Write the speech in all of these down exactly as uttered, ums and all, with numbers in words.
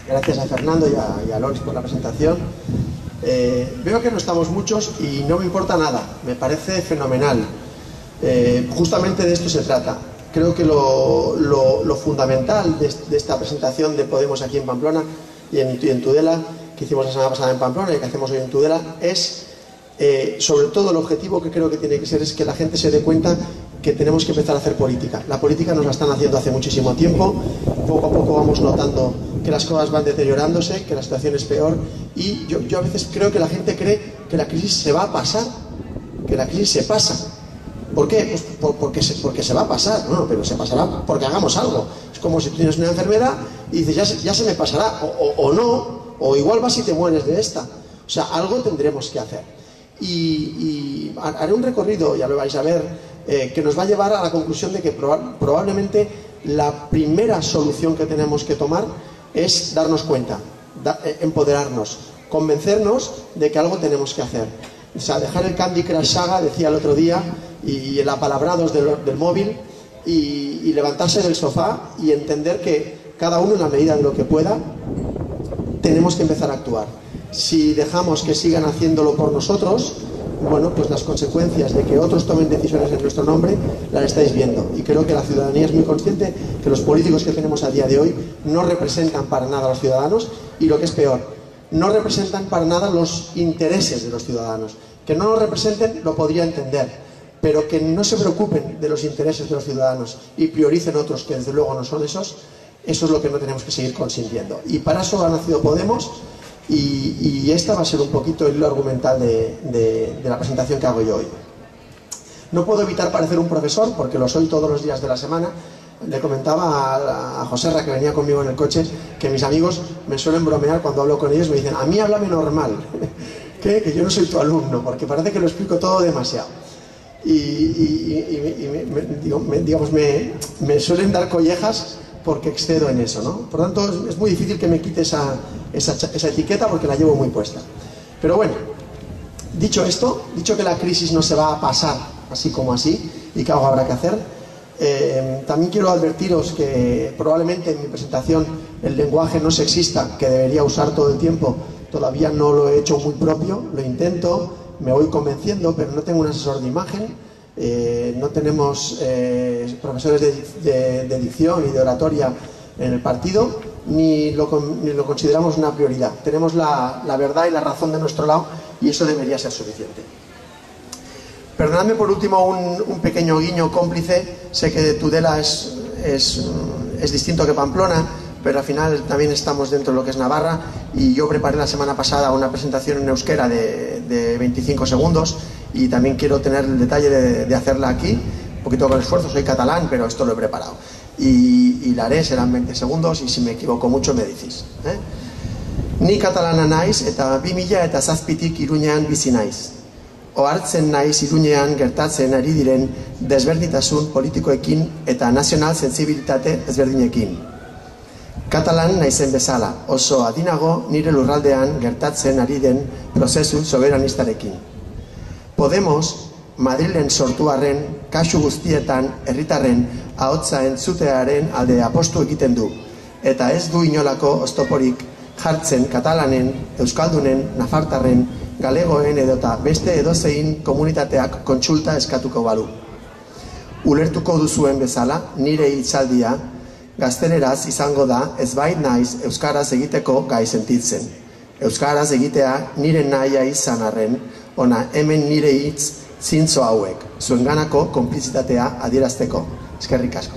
Gracias a Fernando y a, y a Loris por la presentación. Eh, veo que no estamos muchos y no me importa nada, me parece fenomenal. Eh, justamente de esto se trata. Creo que lo, lo, lo fundamental de, de esta presentación de Podemos aquí en Pamplona y en, y en Tudela, que hicimos la semana pasada en Pamplona y que hacemos hoy en Tudela, es eh, sobre todo el objetivo que creo que tiene que ser es que la gente se dé cuenta que tenemos que empezar a hacer política. La política nos la están haciendo hace muchísimo tiempo, poco a poco vamos notando que las cosas van deteriorándose, que la situación es peor, y yo, yo a veces creo que la gente cree que la crisis se va a pasar, que la crisis se pasa. ¿Por qué? Pues por, porque, se, porque se va a pasar, no, pero se pasará porque hagamos algo. Es como si tienes una enfermedad y dices, ya se, ya se me pasará, o, o, o no, o igual vas y te mueres de esta. O sea, algo tendremos que hacer. Y, y haré un recorrido, ya lo vais a ver, eh, que nos va a llevar a la conclusión de que proba probablemente la primera solución que tenemos que tomar es darnos cuenta, da, eh, empoderarnos, convencernos de que algo tenemos que hacer. O sea, dejar el Candy Crush Saga, decía el otro día, y el apalabrados del, del móvil, y, y levantarse del sofá y entender que cada uno en la medida de lo que pueda tenemos que empezar a actuar. Si dejamos que sigan haciéndolo por nosotros, bueno, pues las consecuencias de que otros tomen decisiones en nuestro nombre las estáis viendo, y creo que la ciudadanía es muy consciente que los políticos que tenemos a día de hoy no representan para nada a los ciudadanos, y lo que es peor, no representan para nada los intereses de los ciudadanos. Que no los representen lo podría entender, pero que no se preocupen de los intereses de los ciudadanos y prioricen otros que desde luego no son esos, eso es lo que no tenemos que seguir consintiendo. Y para eso ha nacido Podemos, y, y esta va a ser un poquito el hilo argumental de, de, de la presentación que hago yo hoy. No puedo evitar parecer un profesor, porque lo soy todos los días de la semana. Le comentaba a, a Joserra, que venía conmigo en el coche, que mis amigos me suelen bromear cuando hablo con ellos, me dicen, a mí háblame normal, que, que yo no soy tu alumno, porque parece que lo explico todo demasiado. Y, y, y, y me, me, digo, me, digamos, me, me suelen dar collejas porque excedo en eso, ¿no? Por tanto, es, es muy difícil que me quite esa, esa, esa etiqueta, porque la llevo muy puesta. Pero bueno, dicho esto, dicho que la crisis no se va a pasar así como así, y que algo habrá que hacer, Eh, también quiero advertiros que probablemente en mi presentación el lenguaje no sexista que debería usar todo el tiempo todavía no lo he hecho muy propio, lo intento, me voy convenciendo, pero no tengo un asesor de imagen, eh, no tenemos eh, profesores de, de, de dicción y de oratoria en el partido, ni lo, ni lo consideramos una prioridad. Tenemos la, la verdad y la razón de nuestro lado, y eso debería ser suficiente. Perdonadme por último un, un pequeño guiño cómplice. Sé que Tudela es, es, es distinto que Pamplona, pero al final también estamos dentro de lo que es Navarra, y yo preparé la semana pasada una presentación en euskera de, de veinticinco segundos, y también quiero tener el detalle de, de hacerla aquí, un poquito con esfuerzo. Soy catalán, pero esto lo he preparado, y, y la haré, serán veinte segundos, y si me equivoco mucho me decís, eh? Ni katalana naiz eta bi mila eta zazpitik Iruñean bizi naiz. Ohartzen naiz Iruñean gertatzen ari diren desberdintasun politikoekin eta nazional sentsibilitate ezberdinekin. Katalan naizen bezala, oso adinago nire lurraldean gertatzen ari den prozesu soberanistarekin. Podemos, Madrilen sortu arren, kasu guztietan herritarren ahotsa entzutearen alde apostu egiten du, eta ez du inolako oztoporik jartzen katalanen, euskaldunen, nafartarren, galegoen edota beste edozein komunitateak kontsulta eskatuko balu. Ulertuko duzuen bezala, nire hitzaldia gazteleraz izango da, ezbait naiz euskaraz egiteko gai sentitzen. Euskaraz egitea nire nahia izan arren, ona hemen nire hitz zintzo hauek, zuenganako konplizitatea adierazteko. Eskerrik asko.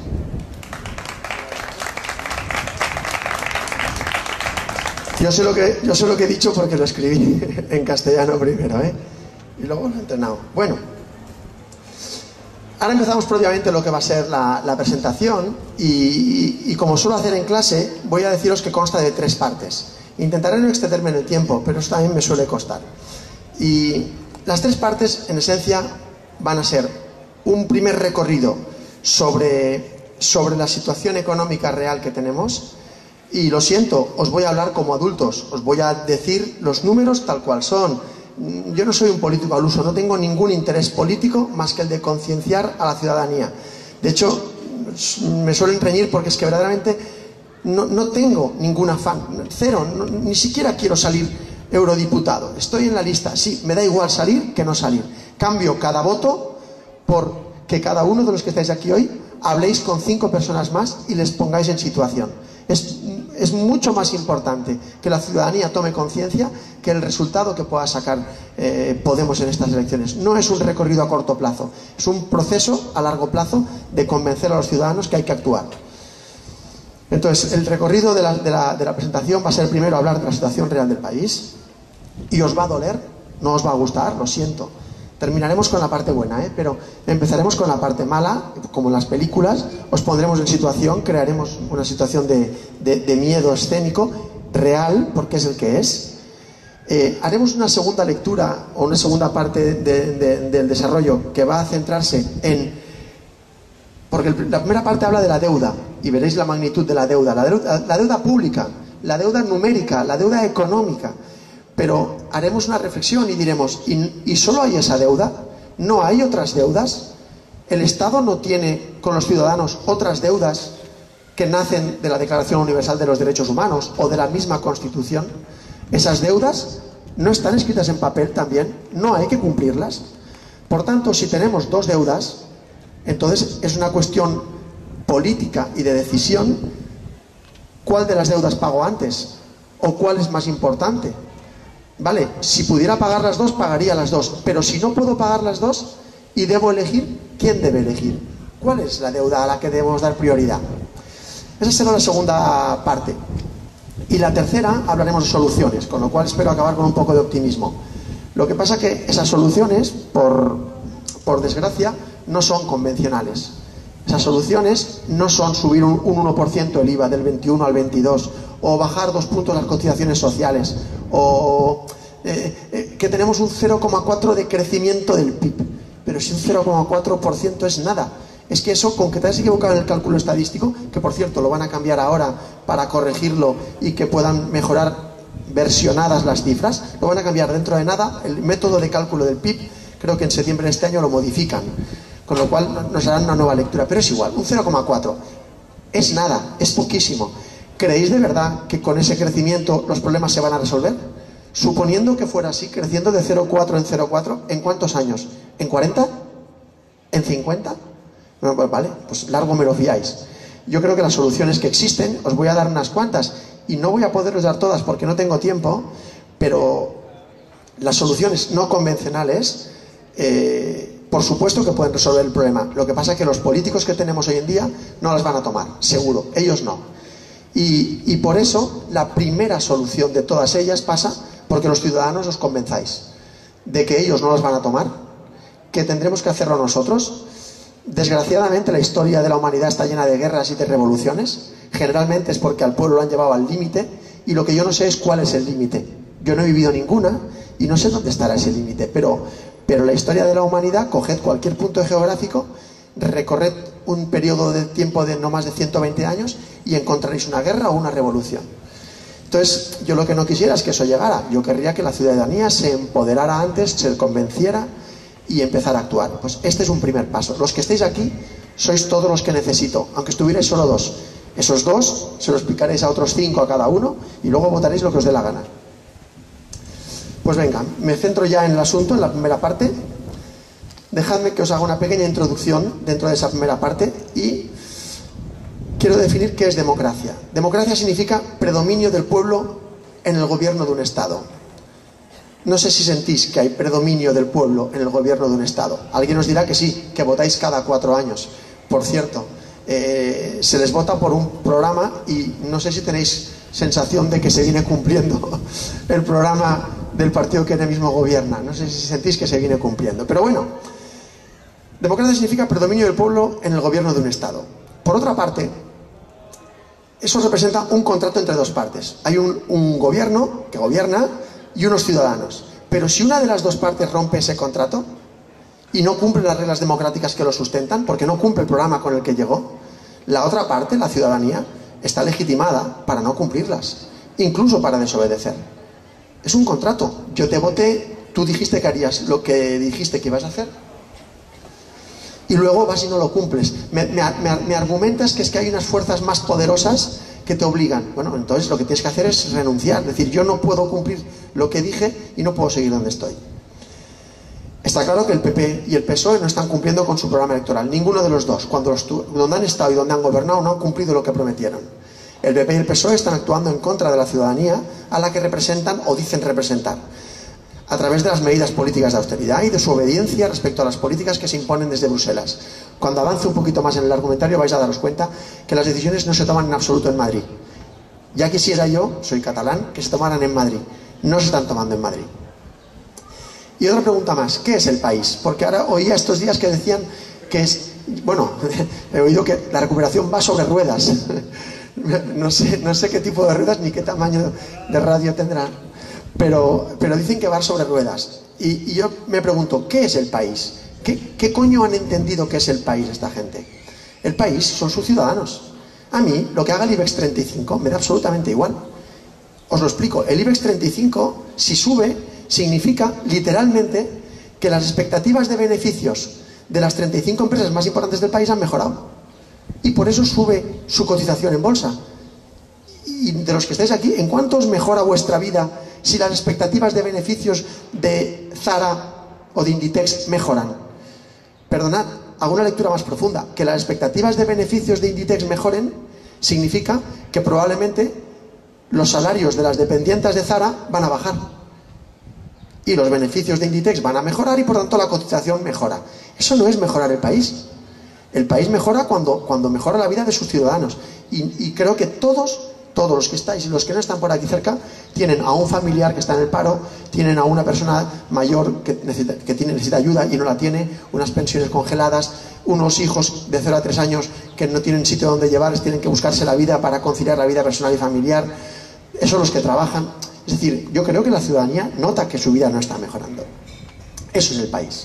Yo sé, lo que, yo sé lo que he dicho porque lo escribí en castellano primero, ¿eh? Y luego lo he entrenado. Bueno, ahora empezamos propiamente lo que va a ser la, la presentación, y, y, y como suelo hacer en clase, voy a deciros que consta de tres partes. Intentaré no extenderme en el tiempo, pero eso también me suele costar. Y las tres partes, en esencia, van a ser un primer recorrido sobre, sobre la situación económica real que tenemos. Y lo siento, os voy a hablar como adultos, os voy a decir los números tal cual son. Yo no soy un político al uso, no tengo ningún interés político más que el de concienciar a la ciudadanía. De hecho, me suelen reñir porque es que verdaderamente No, no tengo ningún afán, cero, no, ni siquiera quiero salir eurodiputado. Estoy en la lista, sí, me da igual salir que no salir. Cambio cada voto por que cada uno de los que estáis aquí hoy habléis con cinco personas más y les pongáis en situación. Es, es mucho más importante que la ciudadanía tome conciencia que el resultado que pueda sacar eh, Podemos en estas elecciones. No es un recorrido a corto plazo, es un proceso a largo plazo de convencer a los ciudadanos que hay que actuar. Entonces, el recorrido de la, de la, de la presentación va a ser primero hablar de la situación real del país, y os va a doler, no os va a gustar, lo siento. Terminaremos con la parte buena, ¿eh? Pero empezaremos con la parte mala, como en las películas. Os pondremos en situación, crearemos una situación de, de, de miedo escénico, real, porque es el que es. Eh, haremos una segunda lectura, o una segunda parte de, de, del desarrollo, que va a centrarse en... Porque el, la primera parte habla de la deuda, y veréis la magnitud de la deuda. La deuda, la deuda pública, la deuda numérica, la deuda económica. Pero haremos una reflexión y diremos, ¿y, ¿y solo hay esa deuda? ¿No hay otras deudas? ¿El Estado no tiene con los ciudadanos otras deudas que nacen de la Declaración Universal de los Derechos Humanos o de la misma Constitución? ¿Esas deudas no están escritas en papel también? ¿No hay que cumplirlas? Por tanto, si tenemos dos deudas, entonces es una cuestión política y de decisión, ¿cuál de las deudas pago antes? ¿O cuál es más importante? Vale, si pudiera pagar las dos, pagaría las dos. Pero si no puedo pagar las dos y debo elegir, ¿quién debe elegir? ¿Cuál es la deuda a la que debemos dar prioridad? Esa será la segunda parte. Y la tercera, hablaremos de soluciones, con lo cual espero acabar con un poco de optimismo. Lo que pasa que esas soluciones, por, por desgracia, no son convencionales. Esas soluciones no son subir un, un uno por ciento el I V A del veintiuno al veintidós, o bajar dos puntos las cotizaciones sociales, o eh, eh, que tenemos un cero coma cuatro de crecimiento del P I B. Pero si un cero coma cuatro por ciento es nada. Es que eso, con que te hayas equivocado en el cálculo estadístico, que por cierto lo van a cambiar ahora para corregirlo y que puedan mejorar versionadas las cifras, lo van a cambiar dentro de nada. El método de cálculo del P I B, creo que en septiembre de este año lo modifican, con lo cual nos harán una nueva lectura. Pero es igual, un cero coma cuatro es nada, es poquísimo. ¿Creéis de verdad que con ese crecimiento los problemas se van a resolver? Suponiendo que fuera así, creciendo de cero coma cuatro en cero coma cuatro, ¿en cuántos años? ¿En cuarenta? ¿En cincuenta? Bueno, pues vale, pues largo me lo fiáis. Yo creo que las soluciones que existen, os voy a dar unas cuantas, y no voy a poderles dar todas porque no tengo tiempo, pero las soluciones no convencionales, eh, por supuesto que pueden resolver el problema. Lo que pasa es que los políticos que tenemos hoy en día no las van a tomar, seguro, ellos no. Y, y por eso la primera solución de todas ellas pasa porque los ciudadanos os convenzáis de que ellos no las van a tomar, que tendremos que hacerlo nosotros. Desgraciadamente la historia de la humanidad está llena de guerras y de revoluciones. Generalmente es porque al pueblo lo han llevado al límite, y lo que yo no sé es cuál es el límite. Yo no he vivido ninguna y no sé dónde estará ese límite, pero, pero la historia de la humanidad, coged cualquier punto geográfico, recorred un periodo de tiempo de no más de ciento veinte años y encontraréis una guerra o una revolución. Entonces, yo lo que no quisiera es que eso llegara. Yo querría que la ciudadanía se empoderara antes, se convenciera y empezara a actuar. Pues este es un primer paso. Los que estéis aquí sois todos los que necesito, aunque estuvierais solo dos. Esos dos se los explicaréis a otros cinco a cada uno y luego votaréis lo que os dé la gana. Pues venga, me centro ya en el asunto, en la primera parte. Dejadme que os haga una pequeña introducción dentro de esa primera parte y quiero definir qué es democracia. Democracia significa predominio del pueblo en el gobierno de un Estado. No sé si sentís que hay predominio del pueblo en el gobierno de un Estado. Alguien os dirá que sí, que votáis cada cuatro años. Por cierto, eh, se les vota por un programa y no sé si tenéis sensación de que se viene cumpliendo el programa del partido que ahora mismo gobierna. No sé si sentís que se viene cumpliendo. Pero bueno, democracia significa predominio del pueblo en el gobierno de un Estado. Por otra parte, eso representa un contrato entre dos partes. Hay un, un gobierno que gobierna y unos ciudadanos. Pero si una de las dos partes rompe ese contrato y no cumple las reglas democráticas que lo sustentan, porque no cumple el programa con el que llegó, la otra parte, la ciudadanía, está legitimada para no cumplirlas, incluso para desobedecer. Es un contrato. Yo te voté, tú dijiste que harías lo que dijiste que ibas a hacer, y luego vas y no lo cumples. Me, me, me, me argumentas que es que hay unas fuerzas más poderosas que te obligan. Bueno, entonces lo que tienes que hacer es renunciar, es decir, yo no puedo cumplir lo que dije y no puedo seguir donde estoy. Está claro que el P P y el P S O E no están cumpliendo con su programa electoral, ninguno de los dos. Cuando los, donde han estado y donde han gobernado no han cumplido lo que prometieron. El P P y el P S O E están actuando en contra de la ciudadanía a la que representan o dicen representar, a través de las medidas políticas de austeridad y de su obediencia respecto a las políticas que se imponen desde Bruselas. Cuando avance un poquito más en el argumentario vais a daros cuenta que las decisiones no se toman en absoluto en Madrid. Ya quisiera yo, soy catalán, que se tomaran en Madrid. No se están tomando en Madrid. Y otra pregunta más, ¿qué es el país? Porque ahora oía estos días que decían que es... Bueno, he oído que la recuperación va sobre ruedas. No sé, no sé qué tipo de ruedas ni qué tamaño de radio tendrá. Pero, pero dicen que va sobre ruedas. Y, y yo me pregunto, ¿qué es el país? ¿Qué, ¿Qué coño han entendido que es el país esta gente? El país son sus ciudadanos. A mí, lo que haga el IBEX treinta y cinco me da absolutamente igual. Os lo explico. El IBEX treinta y cinco, si sube, significa literalmente que las expectativas de beneficios de las treinta y cinco empresas más importantes del país han mejorado. Y por eso sube su cotización en bolsa. Y de los que estáis aquí, ¿en cuánto os mejora vuestra vida si las expectativas de beneficios de Zara o de Inditex mejoran? Perdonad, hago una lectura más profunda. Que las expectativas de beneficios de Inditex mejoren significa que probablemente los salarios de las dependientes de Zara van a bajar. Y los beneficios de Inditex van a mejorar y por tanto la cotización mejora. Eso no es mejorar el país. El país mejora cuando, cuando mejora la vida de sus ciudadanos. Y, y creo que todos... Todos los que estáis y los que no están por aquí cerca tienen a un familiar que está en el paro, tienen a una persona mayor que necesita, que tiene, necesita ayuda y no la tiene, unas pensiones congeladas, unos hijos de cero a tres años que no tienen sitio donde llevarles, tienen que buscarse la vida para conciliar la vida personal y familiar. Esos son los que trabajan. Es decir, yo creo que la ciudadanía nota que su vida no está mejorando. Eso es el país.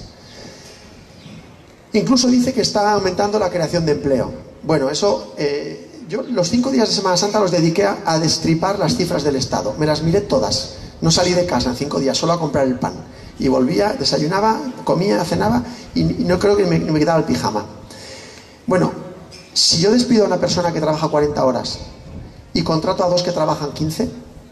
Incluso dice que está aumentando la creación de empleo. Bueno, eso... Eh, Yo los cinco días de Semana Santa los dediqué a, a destripar las cifras del Estado. Me las miré todas. No salí de casa en cinco días, solo a comprar el pan. Y volvía, desayunaba, comía, cenaba y, y no creo que me, me quitaba el pijama. Bueno, si yo despido a una persona que trabaja cuarenta horas y contrato a dos que trabajan quince,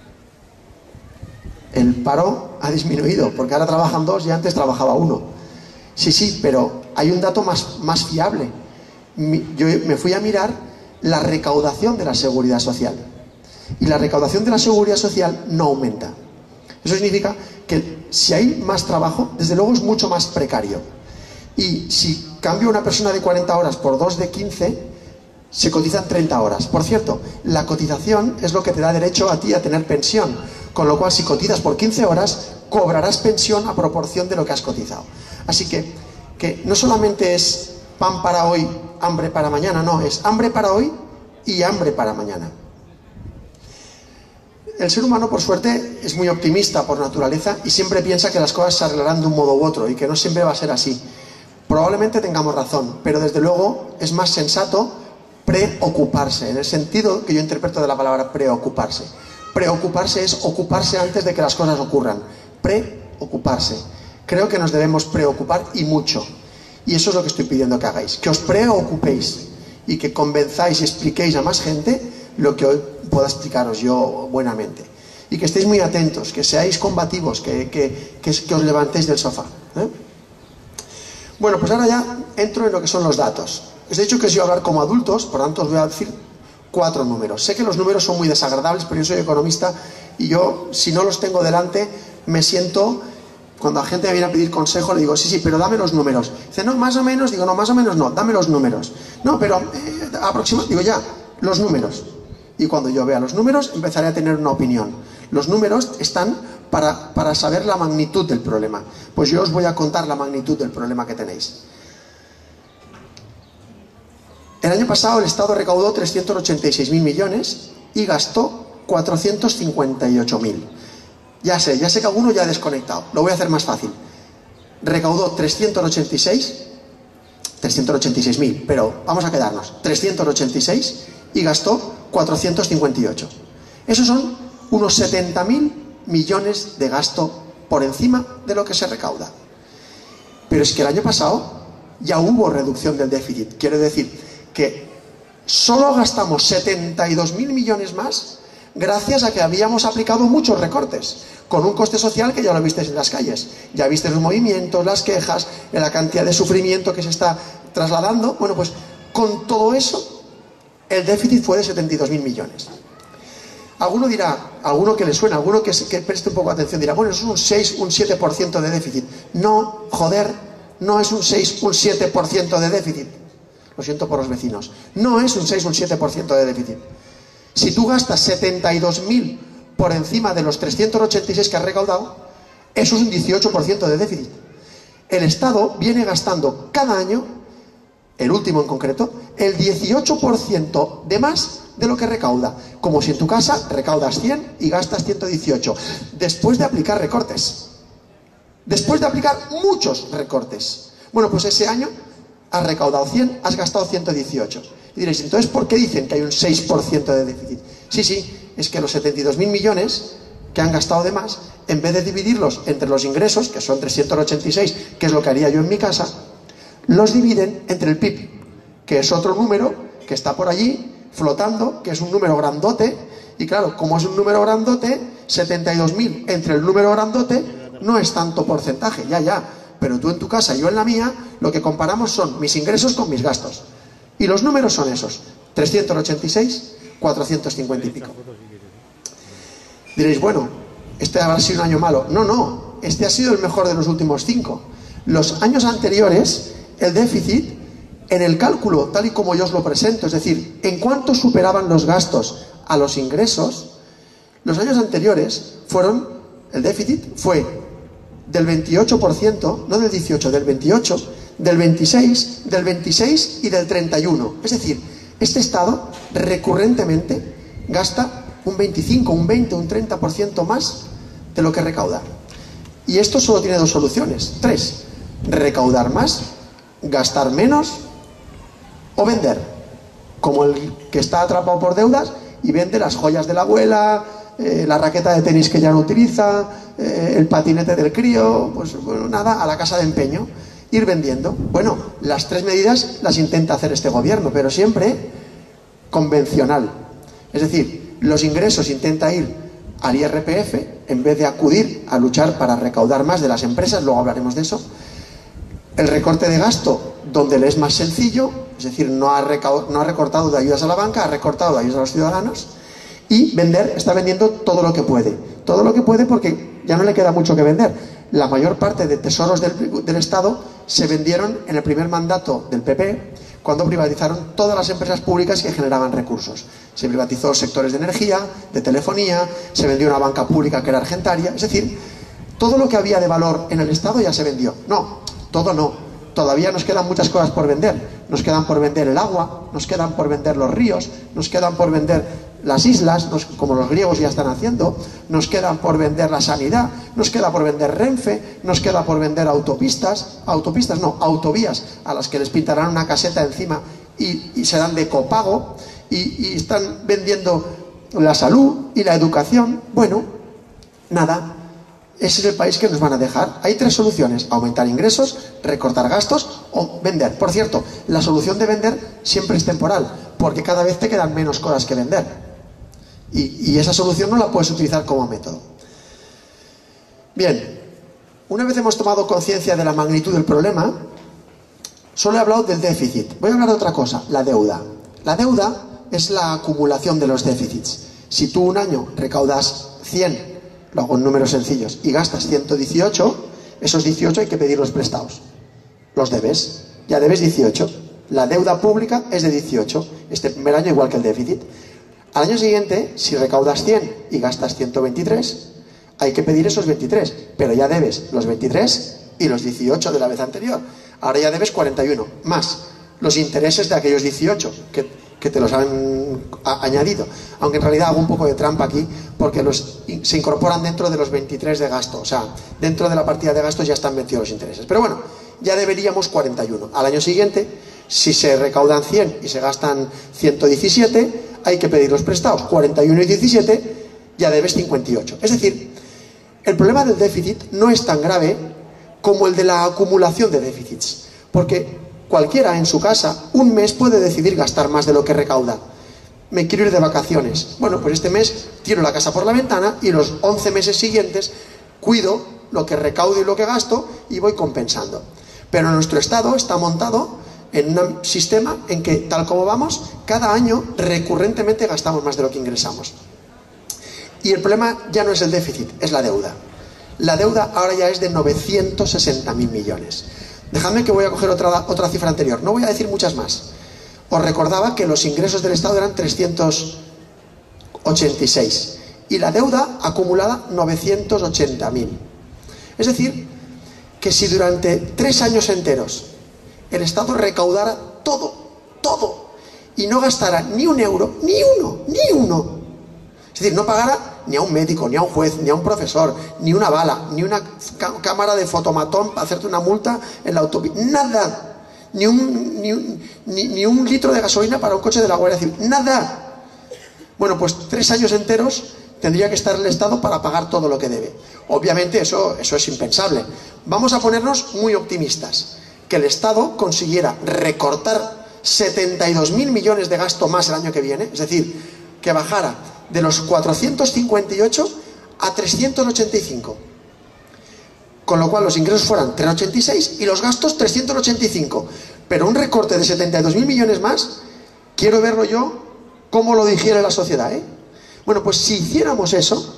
el paro ha disminuido, porque ahora trabajan dos y antes trabajaba uno. Sí, sí, pero hay un dato más, más fiable. Yo me fui a mirar la recaudación de la seguridad social. Y la recaudación de la seguridad social no aumenta. Eso significa que si hay más trabajo, desde luego es mucho más precario. Y si cambio una persona de cuarenta horas por dos de quince, se cotizan treinta horas. Por cierto, la cotización es lo que te da derecho a ti a tener pensión. Con lo cual, si cotizas por quince horas, cobrarás pensión a proporción de lo que has cotizado. Así que, que no solamente es pan para hoy, hambre para mañana, no, es hambre para hoy y hambre para mañana. El ser humano, por suerte, es muy optimista por naturaleza y siempre piensa que las cosas se arreglarán de un modo u otro y que no siempre va a ser así. Probablemente tengamos razón, pero desde luego es más sensato preocuparse, en el sentido que yo interpreto de la palabra preocuparse. Preocuparse es ocuparse antes de que las cosas ocurran. Preocuparse. Creo que nos debemos preocupar y mucho. Y eso es lo que estoy pidiendo que hagáis, que os preocupéis y que convenzáis y expliquéis a más gente lo que hoy pueda explicaros yo buenamente. Y que estéis muy atentos, que seáis combativos, que, que, que, que os levantéis del sofá. ¿eh? Bueno, pues ahora ya entro en lo que son los datos. Os he dicho que os iba a hablar como adultos, por lo tanto os voy a decir cuatro números. Sé que los números son muy desagradables, pero yo soy economista y yo, si no los tengo delante, me siento... Cuando la gente me viene a pedir consejo, le digo, sí, sí, pero dame los números. Dice, no, más o menos. Digo, no, más o menos no, dame los números. No, pero eh, aproximadamente, digo, ya, los números. Y cuando yo vea los números, empezaré a tener una opinión. Los números están para, para saber la magnitud del problema. Pues yo os voy a contar la magnitud del problema que tenéis. El año pasado el Estado recaudó trescientos ochenta y seis mil millones y gastó cuatrocientos cincuenta y ocho mil. Ya sé, ya sé que alguno ya ha desconectado. Lo voy a hacer más fácil. Recaudó trescientos ochenta y seis, trescientos ochenta y seis mil, pero vamos a quedarnos. trescientos ochenta y seis y gastó cuatrocientos cincuenta y ocho. Esos son unos setenta mil millones de gasto por encima de lo que se recauda. Pero es que el año pasado ya hubo reducción del déficit. Quiero decir que Solo gastamos setenta y dos mil millones más gracias a que habíamos aplicado muchos recortes, con un coste social que ya lo visteis en las calles. Ya visteis los movimientos, las quejas, la cantidad de sufrimiento que se está trasladando. Bueno, pues con todo eso, el déficit fue de setenta y dos mil millones. Alguno dirá, alguno que le suena, alguno que, que preste un poco de atención, dirá, bueno, eso es un seis, un siete por ciento de déficit. No, joder, no es un seis, un siete por ciento de déficit. Lo siento por los vecinos. No es un seis, un siete por ciento de déficit. Si tú gastas setenta y dos mil por encima de los trescientos ochenta y seis que has recaudado, eso es un dieciocho por ciento de déficit. El Estado viene gastando cada año, el último en concreto, el dieciocho por ciento de más de lo que recauda. Como si en tu casa recaudas cien y gastas ciento dieciocho. Después de aplicar recortes. Después de aplicar muchos recortes. Bueno, pues ese año has recaudado cien, has gastado ciento dieciocho. Y diréis, entonces, ¿por qué dicen que hay un seis por ciento de déficit? Sí, sí, es que los setenta y dos mil millones que han gastado de más, en vez de dividirlos entre los ingresos, que son trescientos ochenta y seis, que es lo que haría yo en mi casa, los dividen entre el P I B, que es otro número que está por allí, flotando, que es un número grandote, y claro, como es un número grandote, setenta y dos mil entre el número grandote no es tanto porcentaje, ya, ya, pero tú en tu casa y yo en la mía, lo que comparamos son mis ingresos con mis gastos. Y los números son esos, trescientos ochenta y seis, cuatrocientos cincuenta y pico. Diréis, bueno, este habrá sido un año malo. No, no, este ha sido el mejor de los últimos cinco. Los años anteriores, el déficit, en el cálculo, tal y como yo os lo presento, es decir, en cuánto superaban los gastos a los ingresos, los años anteriores fueron, el déficit fue del veintiocho por ciento, no del dieciocho, del veintiocho, del veintiséis, del veintiséis y del treinta y uno. Es decir, este Estado recurrentemente gasta un veinticinco, un veinte, un treinta por ciento más de lo que recauda. Y esto solo tiene dos soluciones, tres: recaudar más, gastar menos o vender, como el que está atrapado por deudas y vende las joyas de la abuela, eh, la raqueta de tenis que ya no utiliza, eh, el patinete del crío, pues bueno, nada, a la casa de empeño, ir vendiendo. Bueno, las tres medidas las intenta hacer este gobierno, pero siempre convencional. Es decir, los ingresos intenta ir al I R P F en vez de acudir a luchar para recaudar más de las empresas, luego hablaremos de eso. El recorte de gasto, donde le es más sencillo, es decir, no ha, no ha recortado de ayudas a la banca, ha recortado de ayudas a los ciudadanos. Y vender, está vendiendo todo lo que puede. Todo lo que puede porque ya no le queda mucho que vender. La mayor parte de tesoros del, del Estado se vendieron en el primer mandato del P P, cuando privatizaron todas las empresas públicas que generaban recursos. Se privatizó sectores de energía, de telefonía, se vendió una banca pública que era Argentaria. Es decir, todo lo que había de valor en el Estado ya se vendió. No, todo no. Todavía nos quedan muchas cosas por vender. Nos quedan por vender el agua, nos quedan por vender los ríos, nos quedan por vender las islas, nos, como los griegos ya están haciendo, nos quedan por vender la sanidad, nos queda por vender Renfe, nos queda por vender autopistas, autopistas no, autovías, a las que les pintarán una caseta encima y, y serán de copago, y, y están vendiendo la salud y la educación. Bueno, nada. Ese es el país que nos van a dejar. Hay tres soluciones: aumentar ingresos, recortar gastos o vender. Por cierto, la solución de vender siempre es temporal, porque cada vez te quedan menos cosas que vender. Y, y esa solución no la puedes utilizar como método. Bien, una vez hemos tomado conciencia de la magnitud del problema, solo he hablado del déficit. Voy a hablar de otra cosa, la deuda. La deuda es la acumulación de los déficits. Si tú un año recaudas cien, lo hago en números sencillos, y gastas ciento dieciocho, esos dieciocho hay que pedirlos prestados. Los debes, ya debes dieciocho. La deuda pública es de dieciocho, este primer año igual que el déficit. Al año siguiente, si recaudas cien y gastas ciento veintitrés, hay que pedir esos veintitrés, pero ya debes los veintitrés y los dieciocho de la vez anterior. Ahora ya debes cuarenta y uno, más los intereses de aquellos dieciocho que, que te los han a, añadido. Aunque en realidad hago un poco de trampa aquí, porque los, se incorporan dentro de los veintitrés de gasto. O sea, dentro de la partida de gastos ya están metidos los intereses. Pero bueno, ya deberíamos cuarenta y uno. Al año siguiente, si se recaudan cien y se gastan ciento diecisiete, hay que pedir los prestados. cuarenta y uno y diecisiete, ya debes cincuenta y ocho. Es decir, el problema del déficit no es tan grave como el de la acumulación de déficits. Porque Cualquiera en su casa, un mes puede decidir gastar más de lo que recauda. Me quiero ir de vacaciones. Bueno, pues este mes tiro la casa por la ventana y los once meses siguientes cuido lo que recaudo y lo que gasto y voy compensando. Pero nuestro Estado está montado en un sistema en que, tal como vamos, cada año recurrentemente gastamos más de lo que ingresamos. Y el problema ya no es el déficit, es la deuda. La deuda ahora ya es de novecientos sesenta mil millones. Dejadme que voy a coger otra, otra cifra anterior, no voy a decir muchas más. Os recordaba que los ingresos del Estado eran trescientos ochenta y seis y la deuda acumulada novecientos ochenta mil. Es decir, que si durante tres años enteros el Estado recaudara todo, todo, y no gastara ni un euro, ni uno, ni uno, es decir, no pagara ni a un médico, ni a un juez, ni a un profesor, ni una bala, ni una cámara de fotomatón para hacerte una multa en la autopista, nada. Ni un, ni, un, ni, ni un litro de gasolina para un coche de la Guardia Civil, nada. Bueno, pues tres años enteros tendría que estar el Estado para pagar todo lo que debe. Obviamente eso, eso es impensable. Vamos a ponernos muy optimistas, que el Estado consiguiera recortar setenta y dos mil millones de gasto más el año que viene, es decir, que bajara de los cuatrocientos cincuenta y ocho a trescientos ochenta y cinco. Con lo cual los ingresos fueran trescientos ochenta y seis y los gastos trescientos ochenta y cinco. Pero un recorte de setenta y dos mil millones más, quiero verlo yo cómo lo digiere la sociedad, ¿eh? Bueno, pues si hiciéramos eso,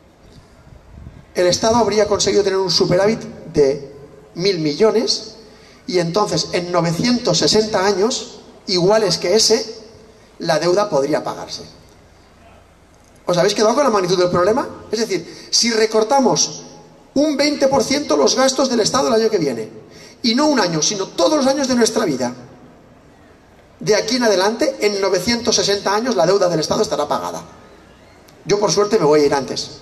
el Estado habría conseguido tener un superávit de mil millones y entonces en novecientos sesenta años, iguales que ese, la deuda podría pagarse. ¿Os habéis quedado con la magnitud del problema? Es decir, si recortamos un veinte por ciento los gastos del Estado el año que viene, y no un año, sino todos los años de nuestra vida, de aquí en adelante, en novecientos sesenta años la deuda del Estado estará pagada. Yo por suerte me voy a ir antes,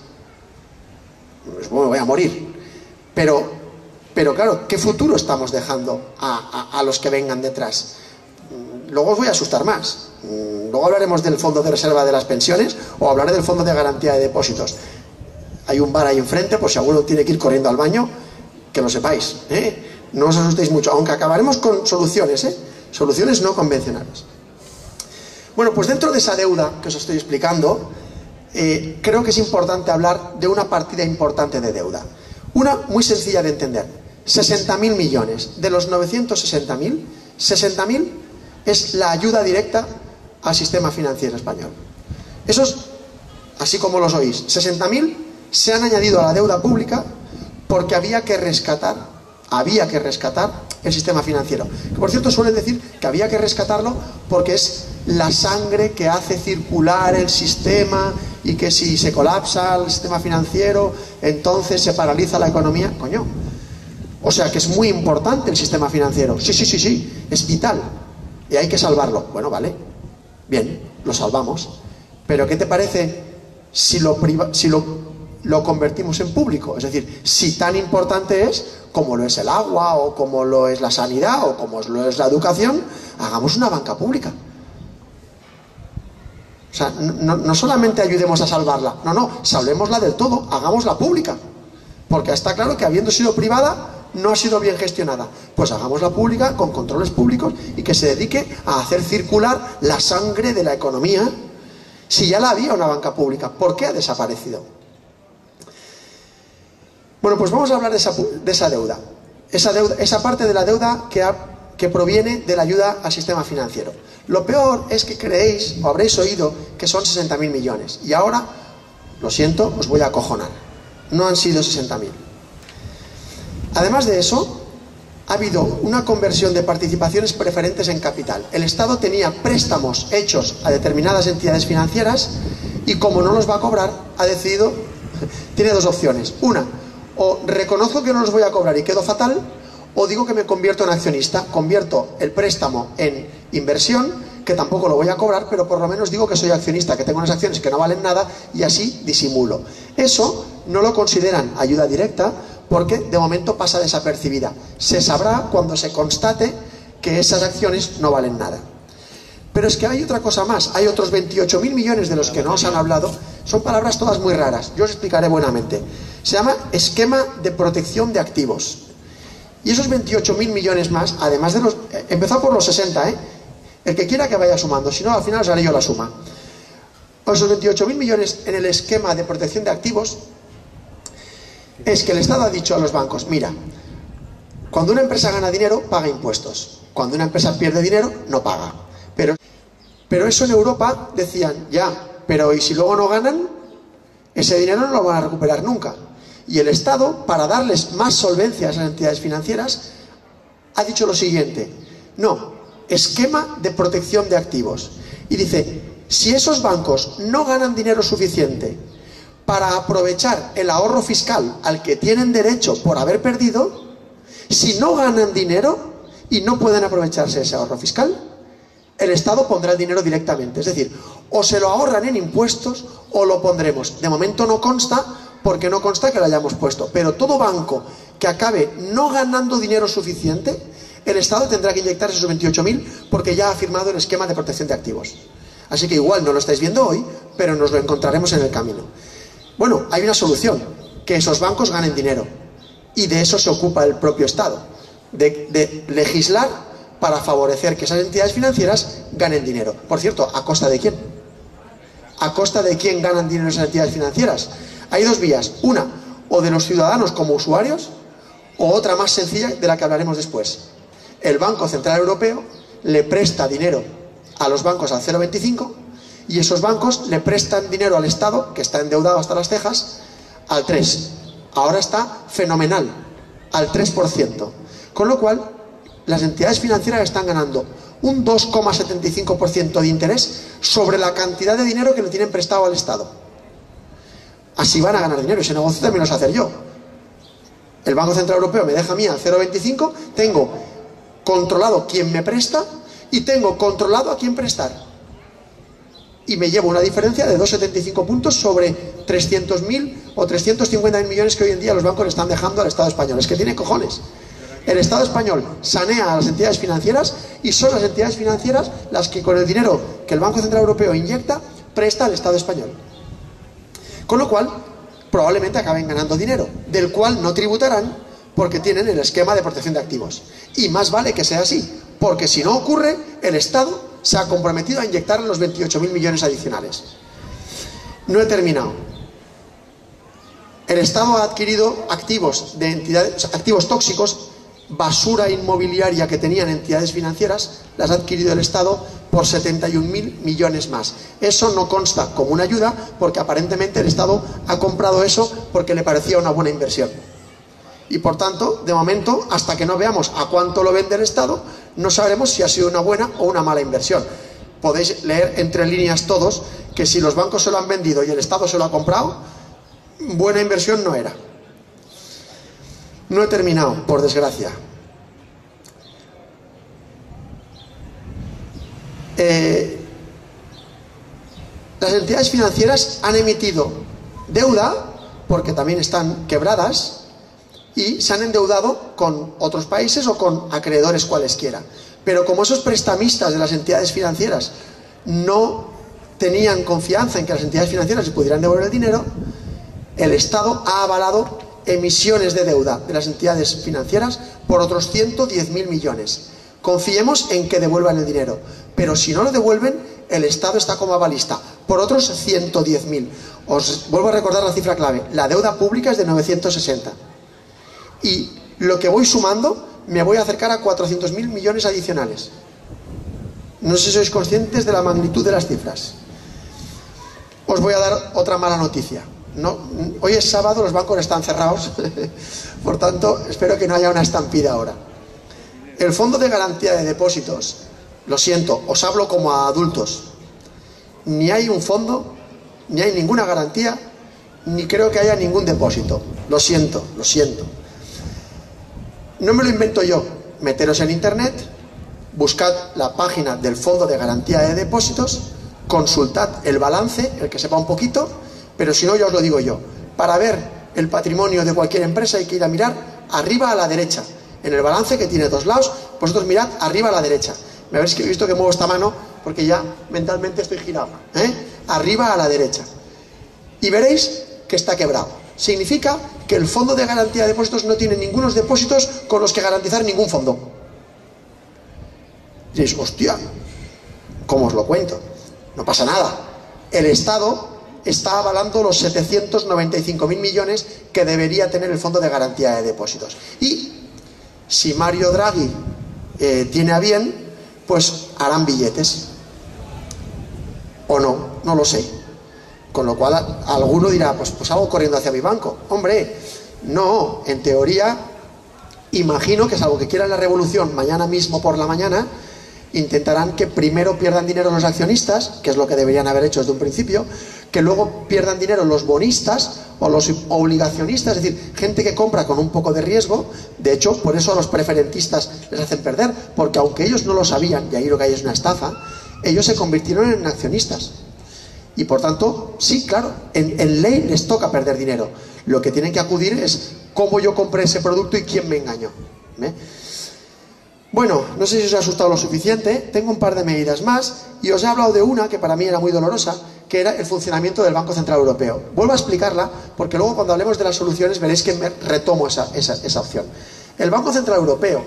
me voy a morir, pero, pero claro, ¿qué futuro estamos dejando a, a, a los que vengan detrás? Luego os voy a asustar más, luego hablaremos del fondo de reserva de las pensiones o hablaré del fondo de garantía de depósitos. Hay un bar ahí enfrente, por si alguno tiene que ir corriendo al baño, que lo sepáis, ¿eh? No os asustéis mucho, aunque acabaremos con soluciones, ¿eh? Soluciones no convencionales. Bueno, pues dentro de esa deuda que os estoy explicando, eh, creo que es importante hablar de una partida importante de deuda. Una muy sencilla de entender, sesenta mil millones. De los novecientos sesenta mil, sesenta mil es la ayuda directa al sistema financiero español. Esos, así como los oís, sesenta mil se han añadido a la deuda pública porque había que rescatar, había que rescatar el sistema financiero. Que, por cierto, suelen decir que había que rescatarlo porque es la sangre que hace circular el sistema y que si se colapsa el sistema financiero, entonces se paraliza la economía. Coño. O sea que es muy importante el sistema financiero. Sí, sí, sí, sí, es vital. Y hay que salvarlo. Bueno, vale. Bien, lo salvamos. Pero ¿qué te parece si lo priva si lo lo convertimos en público? Es decir, si tan importante es como lo es el agua o como lo es la sanidad o como lo es la educación, hagamos una banca pública. O sea, no, no solamente ayudemos a salvarla, no, no, salvémosla del todo, hagámosla pública, porque está claro que habiendo sido privada no ha sido bien gestionada. Pues hagámosla pública con controles públicos y que se dedique a hacer circular la sangre de la economía. Si ya la había una banca pública, ¿por qué ha desaparecido? Bueno, pues vamos a hablar de esa, de esa deuda. Esa deuda, esa parte de la deuda que, ha, que proviene de la ayuda al sistema financiero. Lo peor es que creéis, o habréis oído, que son sesenta mil millones. Y ahora, lo siento, os voy a acojonar. No han sido sesenta mil. Además de eso, ha habido una conversión de participaciones preferentes en capital. El Estado tenía préstamos hechos a determinadas entidades financieras y como no los va a cobrar, ha decidido, tiene dos opciones. Una, o reconozco que no los voy a cobrar y quedo fatal, o digo que me convierto en accionista, convierto el préstamo en inversión, que tampoco lo voy a cobrar, pero por lo menos digo que soy accionista, que tengo unas acciones que no valen nada y así disimulo. Eso no lo consideran ayuda directa porque de momento pasa desapercibida. Se sabrá cuando se constate que esas acciones no valen nada. Pero es que hay otra cosa más, hay otros veintiocho mil millones de los que no os han hablado, son palabras todas muy raras, yo os explicaré buenamente. Se llama esquema de protección de activos. Y esos veintiocho mil millones más, además de los... Eh, empezó por los sesenta, ¿eh? El que quiera que vaya sumando, si no, al final os haré yo la suma. Esos veintiocho mil millones en el esquema de protección de activos es que el Estado ha dicho a los bancos, mira, cuando una empresa gana dinero, paga impuestos. Cuando una empresa pierde dinero, no paga. Pero, pero eso en Europa decían, ya, pero ¿y si luego no ganan? Ese dinero no lo van a recuperar nunca. Y el Estado, para darles más solvencia a esas entidades financieras, ha dicho lo siguiente, no, esquema de protección de activos. Y dice, si esos bancos no ganan dinero suficiente para aprovechar el ahorro fiscal al que tienen derecho por haber perdido, si no ganan dinero y no pueden aprovecharse ese ahorro fiscal, el Estado pondrá el dinero directamente. Es decir, o se lo ahorran en impuestos o lo pondremos. De momento no consta, porque no consta que lo hayamos puesto. Pero todo banco que acabe no ganando dinero suficiente, el Estado tendrá que inyectar esos veintiocho mil porque ya ha firmado el esquema de protección de activos. Así que igual no lo estáis viendo hoy, pero nos lo encontraremos en el camino. Bueno, hay una solución, que esos bancos ganen dinero. Y de eso se ocupa el propio Estado, de, de legislar para favorecer que esas entidades financieras ganen dinero. Por cierto, ¿a costa de quién? ¿A costa de quién ganan dinero esas entidades financieras? Hay dos vías, una, o de los ciudadanos como usuarios, o otra más sencilla de la que hablaremos después. El Banco Central Europeo le presta dinero a los bancos al cero coma veinticinco y esos bancos le prestan dinero al Estado, que está endeudado hasta las cejas, al tres por ciento. Ahora está fenomenal, al tres por ciento. Con lo cual, las entidades financieras están ganando un dos coma setenta y cinco por ciento de interés sobre la cantidad de dinero que le tienen prestado al Estado. Así van a ganar dinero, ese negocio también lo sé hacer yo. El Banco Central Europeo me deja a mí al cero coma veinticinco, tengo controlado quién me presta y tengo controlado a quién prestar. Y me llevo una diferencia de dos coma setenta y cinco puntos sobre trescientos mil o trescientos cincuenta mil millones que hoy en día los bancos le están dejando al Estado español. Es que tiene cojones. El Estado español sanea a las entidades financieras y son las entidades financieras las que con el dinero que el Banco Central Europeo inyecta, presta al Estado español. Con lo cual, probablemente acaben ganando dinero, del cual no tributarán porque tienen el esquema de protección de activos. Y más vale que sea así, porque si no ocurre, el Estado se ha comprometido a inyectar los veintiocho mil millones adicionales. No he terminado. El Estado ha adquirido activos de entidades, activos tóxicos, basura inmobiliaria que tenían entidades financieras, las ha adquirido el Estado por setenta y un mil millones más. Eso no consta como una ayuda porque aparentemente el Estado ha comprado eso porque le parecía una buena inversión. Y por tanto, de momento, hasta que no veamos a cuánto lo vende el Estado, no sabremos si ha sido una buena o una mala inversión. Podéis leer entre líneas todos que si los bancos se lo han vendido y el Estado se lo ha comprado, buena inversión no era. No he terminado, por desgracia. Eh, las entidades financieras han emitido deuda, porque también están quebradas, y se han endeudado con otros países o con acreedores cualesquiera. Pero como esos prestamistas de las entidades financieras no tenían confianza en que las entidades financieras se pudieran devolver el dinero, el Estado ha avalado emisiones de deuda de las entidades financieras por otros ciento diez mil millones. Confiemos en que devuelvan el dinero, pero si no lo devuelven, el Estado está como avalista por otros ciento diez mil. Os vuelvo a recordar la cifra clave, la deuda pública es de novecientos sesenta. Y lo que voy sumando, me voy a acercar a cuatrocientos mil millones adicionales. No sé si sois conscientes de la magnitud de las cifras. Os voy a dar otra mala noticia. No, hoy es sábado, los bancos están cerrados, por tanto, espero que no haya una estampida ahora. El Fondo de Garantía de Depósitos, lo siento, os hablo como a adultos. Ni hay un fondo, ni hay ninguna garantía, ni creo que haya ningún depósito. Lo siento, lo siento. No me lo invento yo. Meteros en internet, buscad la página del Fondo de Garantía de Depósitos, consultad el balance, el que sepa un poquito, pero si no, ya os lo digo yo. Para ver el patrimonio de cualquier empresa hay que ir a mirar arriba a la derecha. En el balance, que tiene dos lados, vosotros mirad arriba a la derecha. Me habéis visto que muevo esta mano porque ya mentalmente estoy girado, ¿eh? Arriba a la derecha. Y veréis que está quebrado. significa que el Fondo de Garantía de Depósitos no tiene ningunos depósitos con los que garantizar ningún fondo. Y dices, hostia, ¿cómo os lo cuento? No pasa nada. El Estado está avalando los setecientos noventa y cinco mil millones que debería tener el Fondo de Garantía de Depósitos. Y si Mario Draghi eh, tiene a bien, pues harán billetes. O no, no lo sé. Con lo cual alguno dirá, pues, pues salgo corriendo hacia mi banco. Hombre, no, en teoría, imagino que salvo que quieran la revolución mañana mismo por la mañana, intentarán que primero pierdan dinero los accionistas, que es lo que deberían haber hecho desde un principio, que luego pierdan dinero los bonistas o los obligacionistas, es decir, gente que compra con un poco de riesgo. De hecho, por eso a los preferentistas les hacen perder, porque aunque ellos no lo sabían, y ahí lo que hay es una estafa, ellos se convirtieron en accionistas. Y por tanto, sí, claro, en, en ley les toca perder dinero. Lo que tienen que acudir es cómo yo compré ese producto y quién me engañó. ¿Eh? Bueno, no sé si os ha asustado lo suficiente. Tengo un par de medidas más y os he hablado de una que para mí era muy dolorosa, que era el funcionamiento del Banco Central Europeo. Vuelvo a explicarla porque luego cuando hablemos de las soluciones veréis que me retomo esa, esa, esa opción. El Banco Central Europeo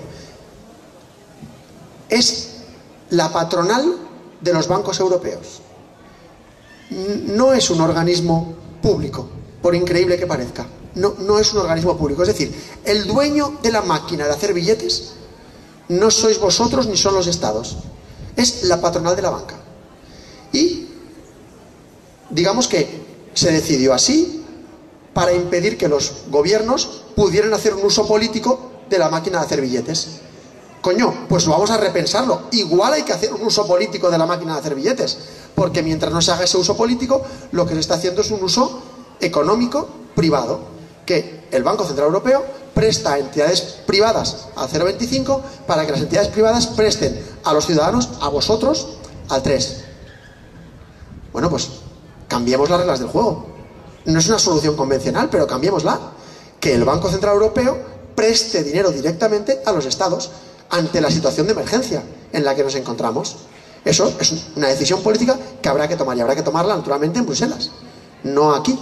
es la patronal de los bancos europeos. No es un organismo público, por increíble que parezca. No, no es un organismo público. Es decir, el dueño de la máquina de hacer billetes no sois vosotros ni son los estados. Es la patronal de la banca. Y digamos que se decidió así para impedir que los gobiernos pudieran hacer un uso político de la máquina de hacer billetes. Coño, pues vamos a repensarlo. Igual hay que hacer un uso político de la máquina de hacer billetes, porque mientras no se haga ese uso político, lo que se está haciendo es un uso económico privado, que el Banco Central Europeo presta a entidades privadas al cero coma veinticinco para que las entidades privadas presten a los ciudadanos, a vosotros, al tres. Bueno, pues cambiemos las reglas del juego. No es una solución convencional, pero cambiémosla. Que el Banco Central Europeo preste dinero directamente a los estados ante la situación de emergencia en la que nos encontramos. Eso es una decisión política que habrá que tomar, y habrá que tomarla naturalmente en Bruselas, no aquí.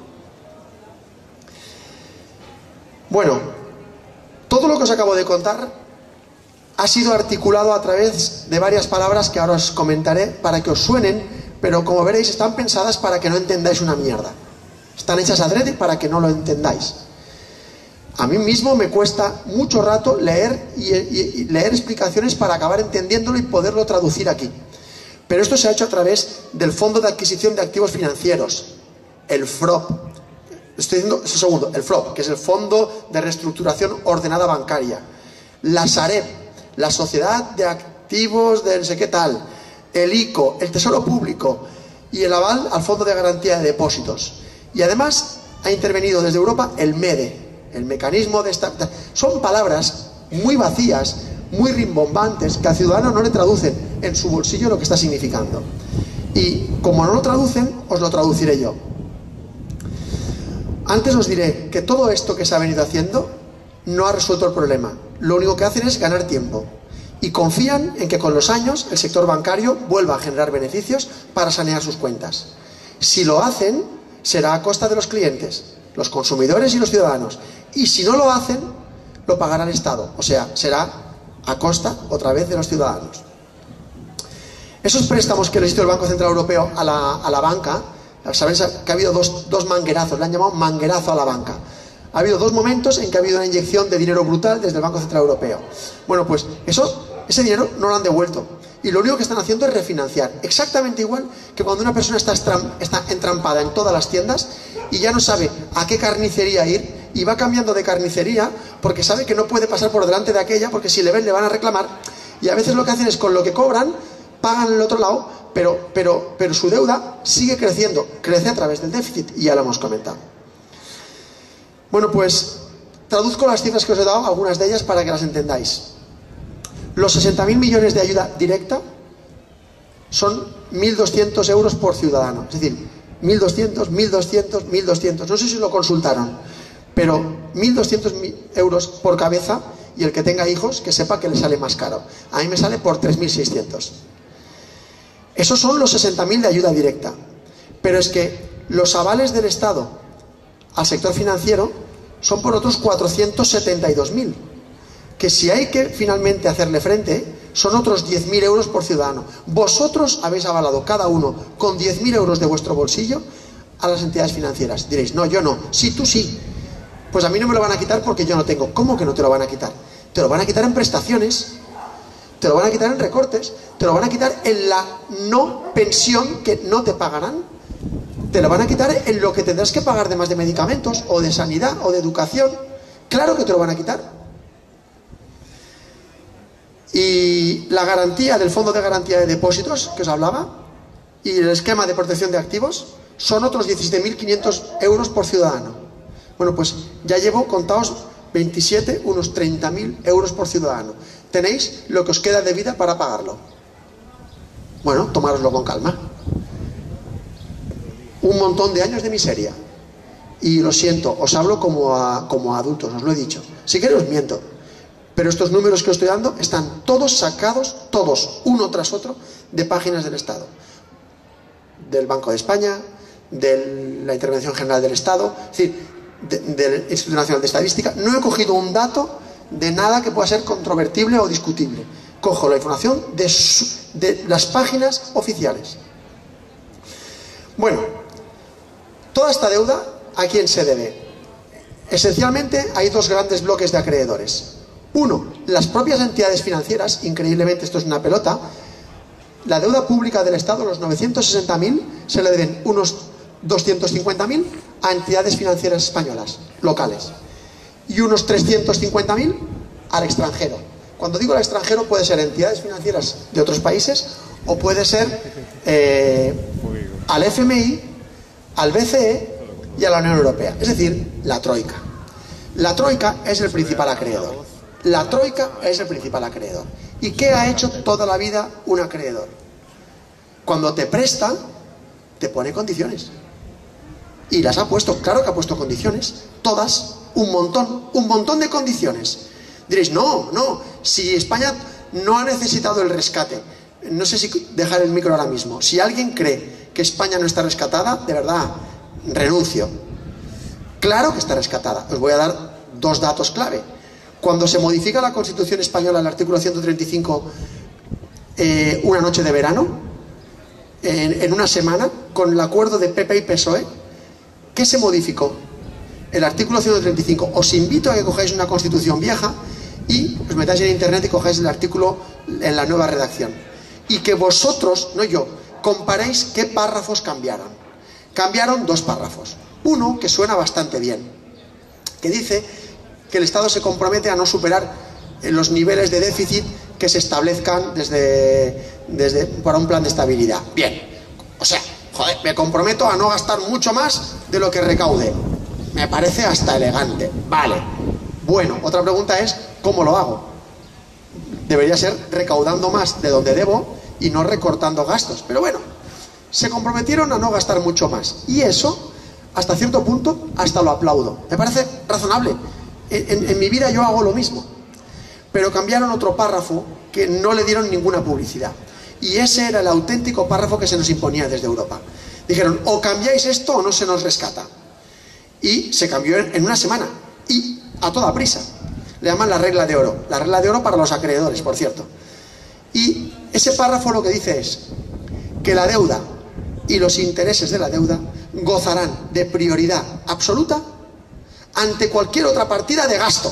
Bueno, todo lo que os acabo de contar ha sido articulado a través de varias palabras que ahora os comentaré para que os suenen, pero como veréis están pensadas para que no entendáis una mierda. Están hechas adrede para que no lo entendáis. A mí mismo me cuesta mucho rato leer y, y, y leer explicaciones para acabar entendiéndolo y poderlo traducir aquí. Pero esto se ha hecho a través del Fondo de Adquisición de Activos Financieros, el F R O P. Estoy diciendo, es el segundo, el F R O P, que es el Fondo de Reestructuración Ordenada Bancaria. La Sareb, la Sociedad de Activos de no sé qué tal, el I C O, el Tesoro Público y el aval al Fondo de Garantía de Depósitos. Y además ha intervenido desde Europa el MEDE, el mecanismo de esta... Son palabras muy vacías, muy rimbombantes, que al ciudadano no le traducen en su bolsillo lo que está significando. Y como no lo traducen, os lo traduciré yo. Antes os diré que todo esto que se ha venido haciendo no ha resuelto el problema. Lo único que hacen es ganar tiempo. Y confían en que con los años el sector bancario vuelva a generar beneficios para sanear sus cuentas. Si lo hacen, será a costa de los clientes, los consumidores y los ciudadanos. Y si no lo hacen, lo pagará el Estado. O sea, será a costa otra vez de los ciudadanos. Esos préstamos que les hizo el Banco Central Europeo a la, a la banca, sabéis que ha habido dos, dos manguerazos, le han llamado manguerazo a la banca. Ha habido dos momentos en que ha habido una inyección de dinero brutal desde el Banco Central Europeo. Bueno, pues eso, ese dinero no lo han devuelto. Y lo único que están haciendo es refinanciar. Exactamente igual que cuando una persona está, está entrampada en todas las tiendas y ya no sabe a qué carnicería ir, y va cambiando de carnicería porque sabe que no puede pasar por delante de aquella, porque si le ven le van a reclamar. Y a veces lo que hacen es con lo que cobran, pagan el otro lado, pero, pero, pero su deuda sigue creciendo, crece a través del déficit, y ya lo hemos comentado. Bueno, pues traduzco las cifras que os he dado, algunas de ellas, para que las entendáis. Los sesenta mil millones de ayuda directa son mil doscientos euros por ciudadano. Es decir, mil doscientos, mil doscientos, mil doscientos. No sé si lo consultaron, pero mil doscientos euros por cabeza, y el que tenga hijos, que sepa que le sale más caro. A mí me sale por tres mil seiscientos. Esos son los sesenta mil de ayuda directa. Pero es que los avales del Estado al sector financiero son por otros cuatrocientos setenta y dos mil, que si hay que finalmente hacerle frente, son otros diez mil euros por ciudadano. Vosotros habéis avalado cada uno con diez mil euros de vuestro bolsillo a las entidades financieras. Diréis, no, yo no. Sí, tú sí. Pues a mí no me lo van a quitar porque yo no tengo. ¿Cómo que no te lo van a quitar? Te lo van a quitar en prestaciones, te lo van a quitar en recortes, te lo van a quitar en la no pensión que no te pagarán, te lo van a quitar en lo que tendrás que pagar de más de medicamentos, o de sanidad, o de educación. Claro que te lo van a quitar. Y la garantía del Fondo de Garantía de Depósitos, que os hablaba, y el esquema de protección de activos, son otros diecisiete mil quinientos euros por ciudadano. Bueno, pues ya llevo contados veintisiete, unos treinta mil euros por ciudadano. Tenéis lo que os queda de vida para pagarlo. Bueno, tomároslo con calma. Un montón de años de miseria. Y lo siento, os hablo como a, como a adultos, os lo he dicho. Si queréis os miento. Pero estos números que os estoy dando están todos sacados, todos, uno tras otro, de páginas del Estado. Del Banco de España, de la Intervención General del Estado, es decir, del Instituto Nacional de Estadística. No he cogido un dato de nada que pueda ser controvertible o discutible. Cojo la información de, su, de las páginas oficiales. Bueno, toda esta deuda, ¿a quién se debe? Esencialmente hay dos grandes bloques de acreedores. Uno, las propias entidades financieras. Increíblemente, esto es una pelota. La deuda pública del Estado, los novecientos sesenta mil, se le deben unos doscientos cincuenta mil a entidades financieras españolas, locales, y unos trescientos cincuenta mil al extranjero. Cuando digo al extranjero, puede ser entidades financieras de otros países, o puede ser eh, al F M I, al B C E y a la Unión Europea, es decir, la Troika. La Troika es el principal acreedor. La Troika es el principal acreedor. ¿Y qué ha hecho toda la vida un acreedor? Cuando te presta, te pone condiciones. Y las ha puesto, claro que ha puesto condiciones, todas, un montón, un montón de condiciones. Diréis, no, no, si España no ha necesitado el rescate, no sé si dejar el micro ahora mismo, si alguien cree que España no está rescatada, de verdad, renuncio. Claro que está rescatada. Os voy a dar dos datos clave. Cuando se modifica la Constitución española, el artículo ciento treinta y cinco, eh, una noche de verano, en, en una semana, con el acuerdo de P P y P S O E, ¿qué se modificó? El artículo ciento treinta y cinco. Os invito a que cojáis una Constitución vieja y os metáis en internet y cojáis el artículo en la nueva redacción. Y que vosotros, no yo, comparéis qué párrafos cambiaron. Cambiaron dos párrafos. Uno que suena bastante bien, que dice que el Estado se compromete a no superar los niveles de déficit que se establezcan desde, desde, para un plan de estabilidad. Bien, o sea, joder, me comprometo a no gastar mucho más de lo que recaude. Me parece hasta elegante. Vale. Bueno, otra pregunta es, ¿cómo lo hago? Debería ser recaudando más de donde debo y no recortando gastos. Pero bueno, se comprometieron a no gastar mucho más. Y eso, hasta cierto punto, hasta lo aplaudo. Me parece razonable. En, en, en mi vida yo hago lo mismo. Pero cambiaron otro párrafo que no le dieron ninguna publicidad. Y ese era el auténtico párrafo que se nos imponía desde Europa. Dijeron, o cambiáis esto o no se nos rescata. Y se cambió en, en una semana. Y a toda prisa. Le llaman la regla de oro. La regla de oro para los acreedores, por cierto. Y ese párrafo lo que dice es que la deuda y los intereses de la deuda gozarán de prioridad absoluta ante cualquier otra partida de gasto.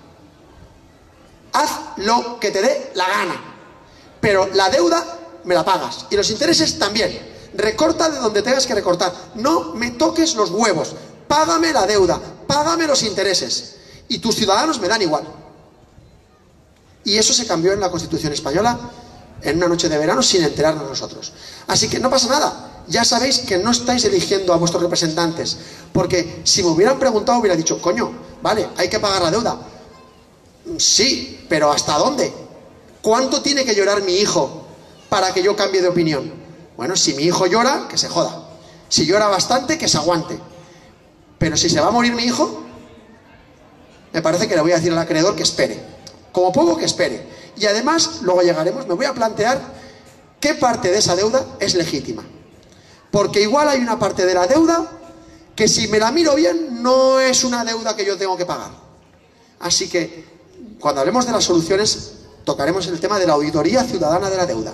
Haz lo que te dé la gana, pero la deuda me la pagas y los intereses también. Recorta de donde tengas que recortar. No me toques los huevos. Págame la deuda, págame los intereses. Y tus ciudadanos me dan igual. Y eso se cambió en la Constitución española en una noche de verano sin enterarnos nosotros. Así que no pasa nada. Ya sabéis que no estáis eligiendo a vuestros representantes. Porque si me hubieran preguntado, hubiera dicho, coño, vale, hay que pagar la deuda. Sí, pero ¿hasta dónde? ¿Cuánto tiene que llorar mi hijo para que yo cambie de opinión? Bueno, si mi hijo llora, que se joda. Si llora bastante, que se aguante. Pero si se va a morir mi hijo, me parece que le voy a decir al acreedor que espere. Como poco que espere. Y además, luego llegaremos, me voy a plantear qué parte de esa deuda es legítima. Porque igual hay una parte de la deuda que si me la miro bien no es una deuda que yo tengo que pagar. Así que cuando hablemos de las soluciones tocaremos el tema de la auditoría ciudadana de la deuda.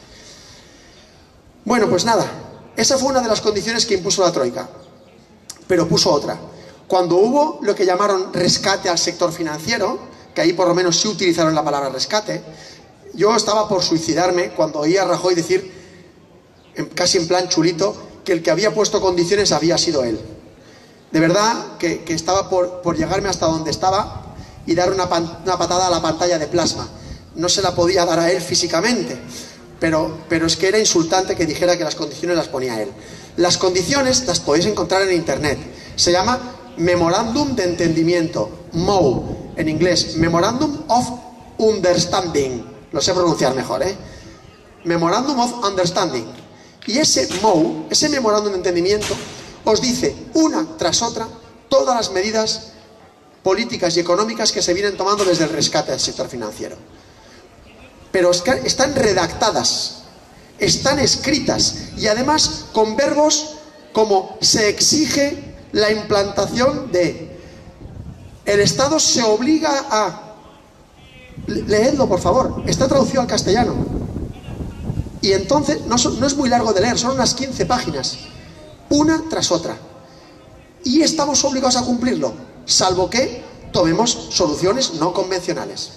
Bueno, pues nada, esa fue una de las condiciones que impuso la Troika, pero puso otra. Cuando hubo lo que llamaron rescate al sector financiero, que ahí por lo menos sí utilizaron la palabra rescate, yo estaba por suicidarme cuando oía a Rajoy decir, casi en plan chulito, que el que había puesto condiciones había sido él. De verdad que, que estaba por, por llegarme hasta donde estaba y dar una, pan, una patada a la pantalla de plasma. No se la podía dar a él físicamente, pero, pero es que era insultante que dijera que las condiciones las ponía él. Las condiciones las podéis encontrar en internet. Se llama Memorándum de Entendimiento, M O U, en inglés, Memorandum of Understanding. Lo sé pronunciar mejor, ¿eh? Memorandum of Understanding. Y ese M O U, ese Memorándum de Entendimiento, os dice una tras otra todas las medidas políticas y económicas que se vienen tomando desde el rescate del sector financiero. Pero están redactadas, están escritas y además con verbos como se exige la implantación de, el Estado se obliga a, leedlo por favor, está traducido al castellano. Y entonces, no, son, no es muy largo de leer, son unas quince páginas, una tras otra. Y estamos obligados a cumplirlo, salvo que tomemos soluciones no convencionales.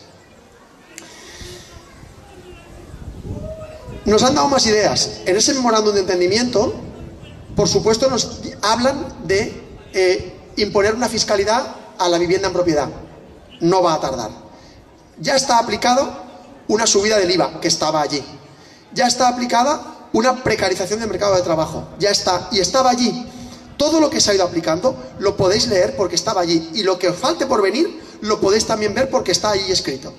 Nos han dado más ideas. En ese memorándum de entendimiento, por supuesto, nos hablan de eh, imponer una fiscalidad a la vivienda en propiedad. No va a tardar. Ya está aplicado una subida del I V A, que estaba allí. Ya está aplicada una precarización del mercado de trabajo. Ya está, y estaba allí. Todo lo que se ha ido aplicando lo podéis leer porque estaba allí. Y lo que os falte por venir lo podéis también ver porque está ahí escrito.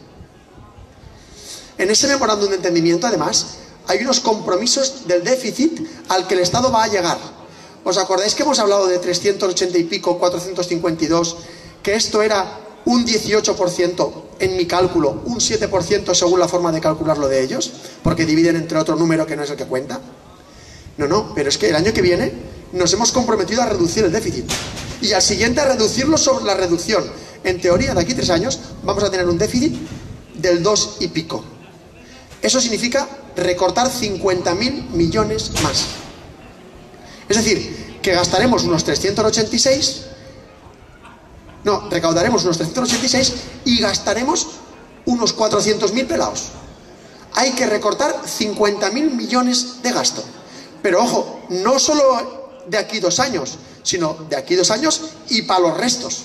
En ese memorándum de entendimiento, además, hay unos compromisos del déficit al que el Estado va a llegar. ¿Os acordáis que hemos hablado de trescientos ochenta y pico, cuatrocientos cincuenta y dos? Que esto era un dieciocho por ciento en mi cálculo, un siete por ciento según la forma de calcularlo de ellos, porque dividen entre otro número que no es el que cuenta. No, no, pero es que el año que viene nos hemos comprometido a reducir el déficit y al siguiente a reducirlo sobre la reducción. En teoría, de aquí a tres años vamos a tener un déficit del dos y pico. Eso significa recortar cincuenta mil millones más. Es decir, que gastaremos unos trescientos ochenta y seis, no, recaudaremos unos trescientos ochenta y seis y gastaremos unos cuatrocientos mil pelados. Hay que recortar cincuenta mil millones de gasto. Pero ojo, no solo de aquí dos años, sino de aquí dos años y para los restos.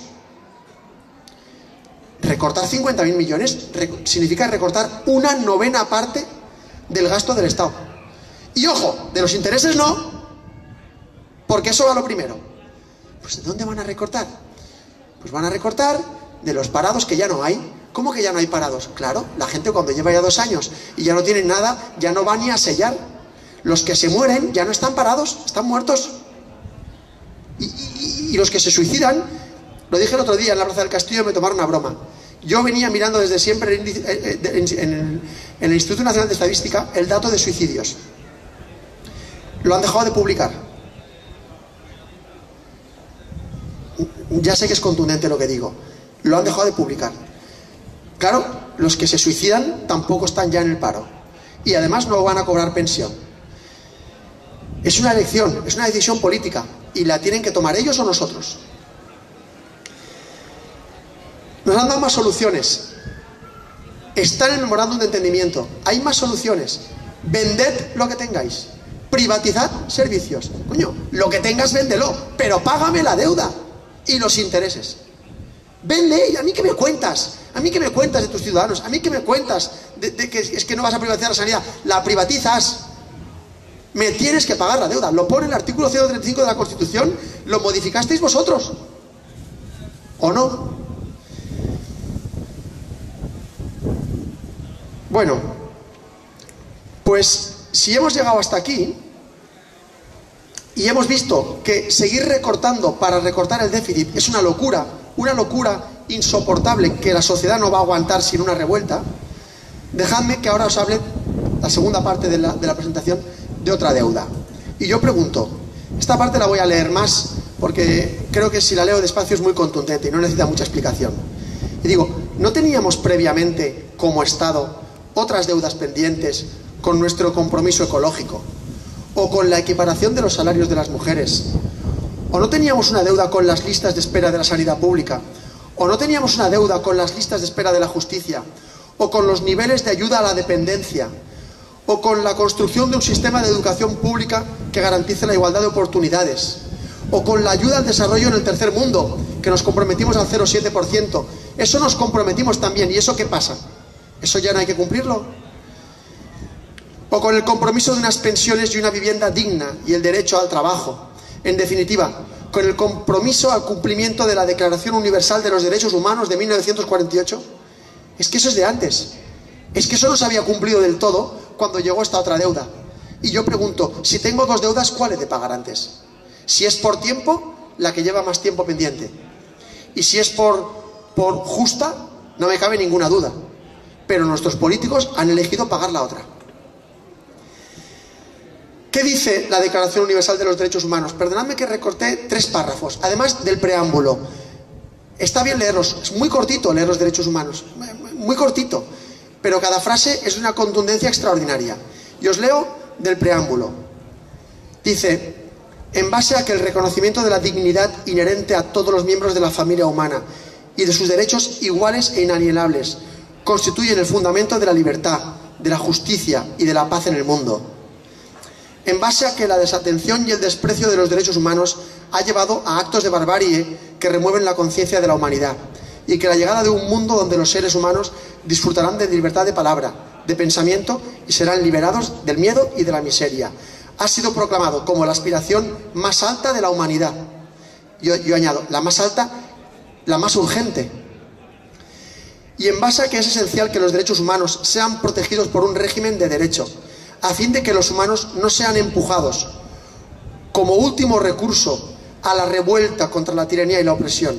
Recortar cincuenta mil millones significa recortar una novena parte del gasto del Estado. Y ojo, de los intereses no, porque eso va lo primero. Pues ¿de dónde van a recortar? Pues van a recortar de los parados que ya no hay. ¿Cómo que ya no hay parados? Claro, la gente cuando lleva ya dos años y ya no tienen nada, ya no va ni a sellar. Los que se mueren ya no están parados, están muertos. Y, y, y los que se suicidan, lo dije el otro día en la Plaza del Castillo, me tomaron una broma. Yo venía mirando desde siempre en el, en el Instituto Nacional de Estadística el dato de suicidios. Lo han dejado de publicar. Ya sé que es contundente lo que digo. Lo han dejado de publicar. Claro, los que se suicidan tampoco están ya en el paro. Y además no van a cobrar pensión. Es una elección, es una decisión política. Y la tienen que tomar ellos o nosotros. Nos han dado más soluciones. Está en el memorándum de entendimiento. Hay más soluciones. Vended lo que tengáis. Privatizad servicios. Coño, lo que tengas véndelo, pero págame la deuda y los intereses. Vende, y a mí que me cuentas, a mí que me cuentas de tus ciudadanos, a mí que me cuentas de, de que es que no vas a privatizar la sanidad, la privatizas. Me tienes que pagar la deuda. Lo pone el artículo ciento treinta y cinco de la Constitución, lo modificasteis vosotros. ¿O no? Bueno, pues si hemos llegado hasta aquí y hemos visto que seguir recortando para recortar el déficit es una locura, una locura insoportable que la sociedad no va a aguantar sin una revuelta, dejadme que ahora os hable, la segunda parte de la, de la presentación, de otra deuda. Y yo pregunto, esta parte la voy a leer más porque creo que si la leo despacio es muy contundente y no necesita mucha explicación. Y digo, ¿no teníamos previamente como Estado otras deudas pendientes con nuestro compromiso ecológico? ¿O con la equiparación de los salarios de las mujeres? ¿O no teníamos una deuda con las listas de espera de la sanidad pública? ¿O no teníamos una deuda con las listas de espera de la justicia? ¿O con los niveles de ayuda a la dependencia? ¿O con la construcción de un sistema de educación pública que garantice la igualdad de oportunidades? ¿O con la ayuda al desarrollo en el tercer mundo, que nos comprometimos al cero coma siete por ciento? Eso nos comprometimos también. ¿Y eso qué pasa? ¿Eso ya no hay que cumplirlo? ¿O con el compromiso de unas pensiones y una vivienda digna y el derecho al trabajo? En definitiva, con el compromiso al cumplimiento de la Declaración Universal de los Derechos Humanos de mil novecientos cuarenta y ocho. Es que eso es de antes. Es que eso no se había cumplido del todo cuando llegó esta otra deuda. Y yo pregunto, si tengo dos deudas, ¿cuál he de pagar antes? Si es por tiempo, la que lleva más tiempo pendiente. Y si es por, por justa, no me cabe ninguna duda. Pero nuestros políticos han elegido pagar la otra. ¿Qué dice la Declaración Universal de los Derechos Humanos? Perdonadme que recorté tres párrafos, además del preámbulo. Está bien leerlos, es muy cortito leer los derechos humanos, muy cortito, pero cada frase es de una contundencia extraordinaria. Y os leo del preámbulo. Dice, en base a que el reconocimiento de la dignidad inherente a todos los miembros de la familia humana y de sus derechos iguales e inalienables constituyen el fundamento de la libertad, de la justicia y de la paz en el mundo. En base a que la desatención y el desprecio de los derechos humanos ha llevado a actos de barbarie que remueven la conciencia de la humanidad, y que la llegada de un mundo donde los seres humanos disfrutarán de libertad de palabra, de pensamiento y serán liberados del miedo y de la miseria, ha sido proclamado como la aspiración más alta de la humanidad. Yo, yo añado, la más alta, la más urgente. Y en base a que es esencial que los derechos humanos sean protegidos por un régimen de derecho, a fin de que los humanos no sean empujados como último recurso a la revuelta contra la tiranía y la opresión.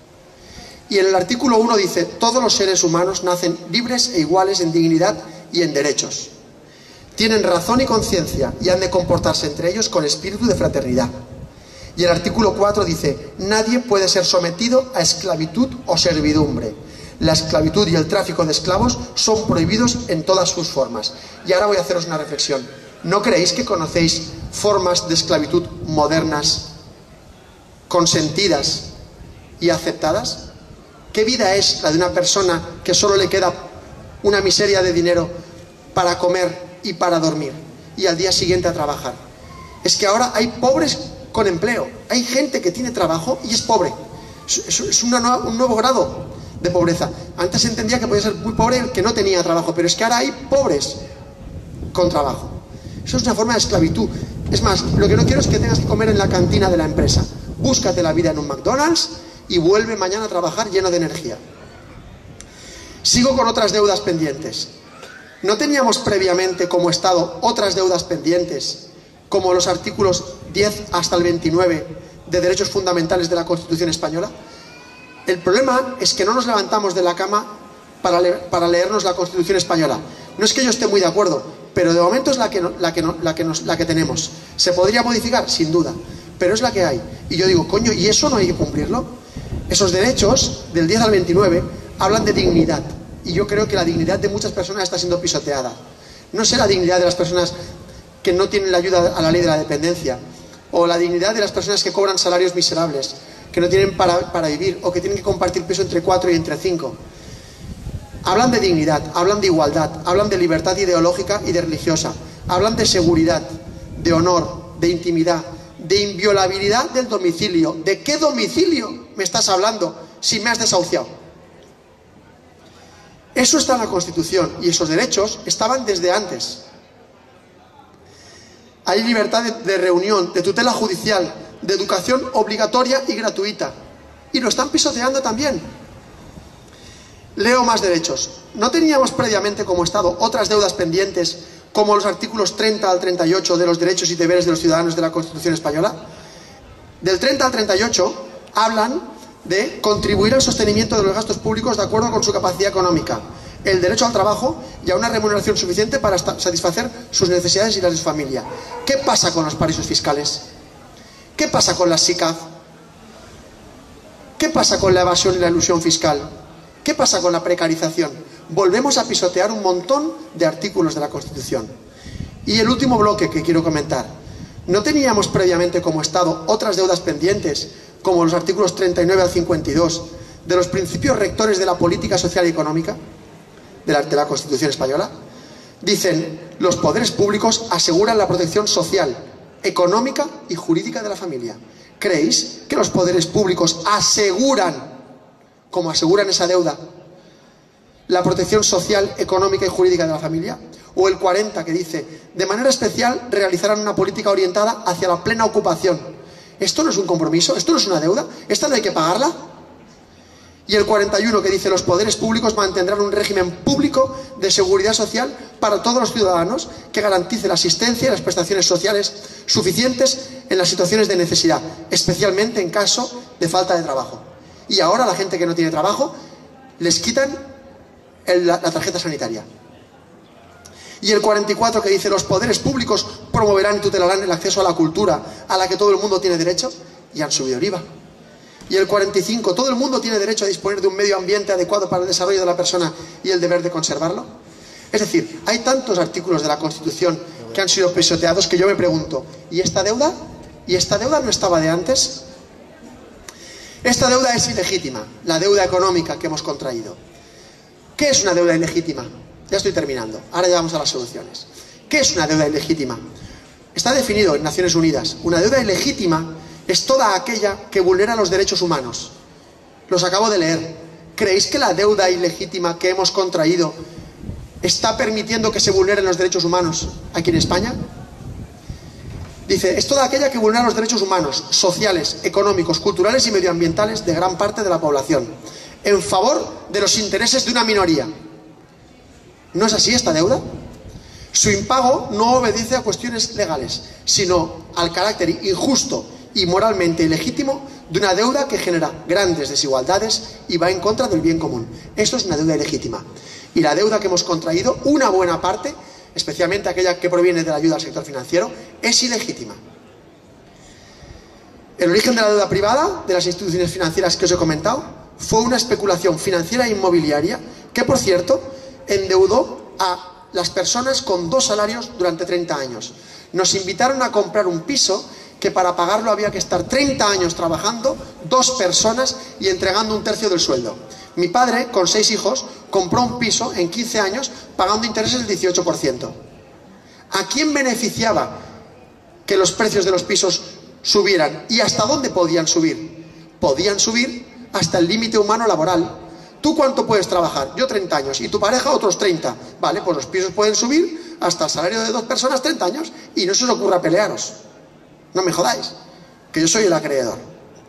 Y en el artículo uno dice, todos los seres humanos nacen libres e iguales en dignidad y en derechos. Tienen razón y conciencia y han de comportarse entre ellos con espíritu de fraternidad. Y el artículo cuatro dice, nadie puede ser sometido a esclavitud o servidumbre. La esclavitud y el tráfico de esclavos son prohibidos en todas sus formas. Y ahora voy a haceros una reflexión. ¿No creéis que conocéis formas de esclavitud modernas, consentidas y aceptadas? ¿Qué vida es la de una persona que solo le queda una miseria de dinero para comer y para dormir, y al día siguiente a trabajar? Es que ahora hay pobres con empleo, hay gente que tiene trabajo y es pobre. Es, es una nueva, un nuevo grado de pobreza. Antes se entendía que podía ser muy pobre el que no tenía trabajo, pero es que ahora hay pobres con trabajo. Eso es una forma de esclavitud. Es más, lo que no quiero es que tengas que comer en la cantina de la empresa. Búscate la vida en un McDonald's y vuelve mañana a trabajar lleno de energía. Sigo con otras deudas pendientes. ¿No teníamos previamente como Estado otras deudas pendientes, como los artículos diez hasta el veintinueve de derechos fundamentales de la Constitución española? El problema es que no nos levantamos de la cama para, le para leernos la Constitución española. No es que yo esté muy de acuerdo, pero de momento es la que, no, la, que no, la, que nos, la que tenemos. ¿Se podría modificar? Sin duda, pero es la que hay. Y yo digo, coño, ¿y eso no hay que cumplirlo? Esos derechos, del diez al veintinueve, hablan de dignidad. Y yo creo que la dignidad de muchas personas está siendo pisoteada. No sé la dignidad de las personas que no tienen la ayuda a la ley de la dependencia, o la dignidad de las personas que cobran salarios miserables, que no tienen para, para vivir, o que tienen que compartir piso entre cuatro y entre cinco. Hablan de dignidad, hablan de igualdad, hablan de libertad ideológica y de religiosa, hablan de seguridad, de honor, de intimidad, de inviolabilidad del domicilio. ¿De qué domicilio me estás hablando si me has desahuciado? Eso está en la Constitución y esos derechos estaban desde antes. Hay libertad de, de reunión, de tutela judicial, de educación obligatoria y gratuita. Y lo están pisoteando también. Leo más derechos. ¿No teníamos previamente como Estado otras deudas pendientes, como los artículos treinta al treinta y ocho de los derechos y deberes de los ciudadanos de la Constitución española? Del treinta al treinta y ocho hablan de contribuir al sostenimiento de los gastos públicos de acuerdo con su capacidad económica, el derecho al trabajo y a una remuneración suficiente para satisfacer sus necesidades y las de su familia. ¿Qué pasa con los paraísos fiscales? ¿Qué pasa con las SICAV? ¿Qué pasa con la evasión y la elusión fiscal? ¿Qué pasa con la precarización? Volvemos a pisotear un montón de artículos de la Constitución. Y el último bloque que quiero comentar. ¿No teníamos previamente como Estado otras deudas pendientes, como los artículos treinta y nueve al cincuenta y dos, de los principios rectores de la política social y económica de la, de la Constitución española? Dicen, los poderes públicos aseguran la protección social, económica y jurídica de la familia. ¿Creéis que los poderes públicos aseguran, como aseguran esa deuda, la protección social, económica y jurídica de la familia? O el cuarenta, que dice, de manera especial realizarán una política orientada hacia la plena ocupación. ¿Esto no es un compromiso? ¿Esto no es una deuda? ¿Esta no hay que pagarla? Y el cuarenta y uno, que dice, los poderes públicos mantendrán un régimen público de seguridad social para todos los ciudadanos que garantice la asistencia y las prestaciones sociales suficientes en las situaciones de necesidad, especialmente en caso de falta de trabajo. Y ahora la gente que no tiene trabajo les quitan el, la, la tarjeta sanitaria. Y el cuarenta y cuatro, que dice, los poderes públicos promoverán y tutelarán el acceso a la cultura a la que todo el mundo tiene derecho, y han subido el I V A. Y el cuarenta y cinco, todo el mundo tiene derecho a disponer de un medio ambiente adecuado para el desarrollo de la persona y el deber de conservarlo. Es decir, hay tantos artículos de la Constitución que han sido pisoteados que yo me pregunto, ¿y esta deuda? ¿Y esta deuda no estaba de antes? Esta deuda es ilegítima, la deuda económica que hemos contraído. ¿Qué es una deuda ilegítima? Ya estoy terminando, ahora ya vamos a las soluciones. ¿Qué es una deuda ilegítima? Está definido en Naciones Unidas. Una deuda ilegítima es toda aquella que vulnera los derechos humanos. Los acabo de leer. ¿Creéis que la deuda ilegítima que hemos contraído está permitiendo que se vulneren los derechos humanos aquí en España? Dice, es toda aquella que vulnera los derechos humanos, sociales, económicos, culturales y medioambientales de gran parte de la población, en favor de los intereses de una minoría. ¿No es así esta deuda? Su impago no obedece a cuestiones legales, sino al carácter injusto y moralmente ilegítimo de una deuda que genera grandes desigualdades y va en contra del bien común. Esto es una deuda ilegítima. Y la deuda que hemos contraído, una buena parte, especialmente aquella que proviene de la ayuda al sector financiero, es ilegítima. El origen de la deuda privada de las instituciones financieras que os he comentado fue una especulación financiera e inmobiliaria que, por cierto, endeudó a las personas con dos salarios durante treinta años. Nos invitaron a comprar un piso que para pagarlo había que estar treinta años trabajando, dos personas y entregando un tercio del sueldo. Mi padre, con seis hijos, compró un piso en quince años pagando intereses del dieciocho por ciento. ¿A quién beneficiaba que los precios de los pisos subieran? ¿Y hasta dónde podían subir? Podían subir hasta el límite humano laboral. ¿Tú cuánto puedes trabajar? Yo treinta años. ¿Y tu pareja otros treinta? Vale, pues los pisos pueden subir hasta el salario de dos personas treinta años y no se os ocurra pelearos. No me jodáis, que yo soy el acreedor.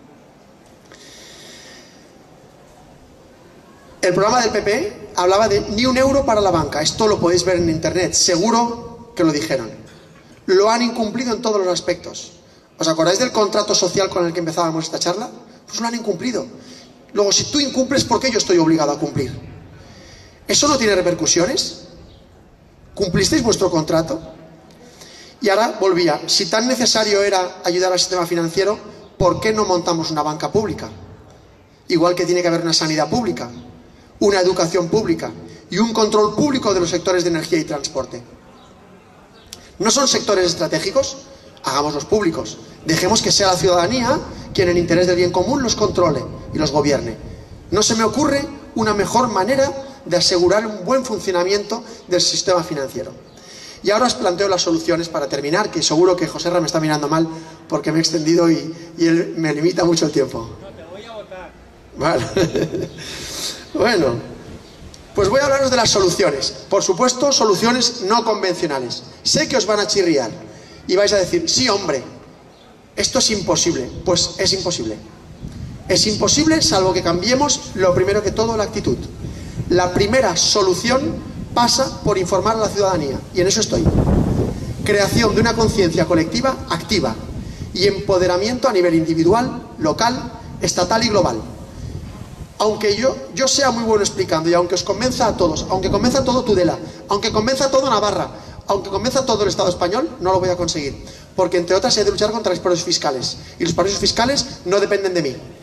El programa del P P hablaba de ni un euro para la banca. Esto lo podéis ver en internet, seguro que lo dijeron. Lo han incumplido en todos los aspectos. ¿Os acordáis del contrato social con el que empezábamos esta charla? Pues lo han incumplido. Luego, si tú incumples, ¿por qué yo estoy obligado a cumplir? ¿Eso no tiene repercusiones? ¿Cumplisteis vuestro contrato? Y ahora volvía, si tan necesario era ayudar al sistema financiero, ¿por qué no montamos una banca pública? Igual que tiene que haber una sanidad pública, una educación pública y un control público de los sectores de energía y transporte. ¿No son sectores estratégicos? Hagámoslos públicos. Dejemos que sea la ciudadanía quien en interés del bien común los controle y los gobierne. No se me ocurre una mejor manera de asegurar un buen funcionamiento del sistema financiero. Y ahora os planteo las soluciones para terminar, que seguro que José Ra me está mirando mal porque me he extendido y, y él me limita mucho el tiempo. No, te voy a votar. Vale. Bueno, pues voy a hablaros de las soluciones. Por supuesto, soluciones no convencionales. Sé que os van a chirriar y vais a decir, sí, hombre, esto es imposible. Pues es imposible. Es imposible salvo que cambiemos, lo primero que todo, la actitud. La primera solución pasa por informar a la ciudadanía, y en eso estoy. Creación de una conciencia colectiva activa y empoderamiento a nivel individual, local, estatal y global. Aunque yo, yo sea muy bueno explicando y aunque os convenza a todos, aunque convenza a todo Tudela, aunque convenza a todo Navarra, aunque convenza a todo el Estado español, no lo voy a conseguir. Porque entre otras he de luchar contra los paraísos fiscales. Y los paraísos fiscales no dependen de mí.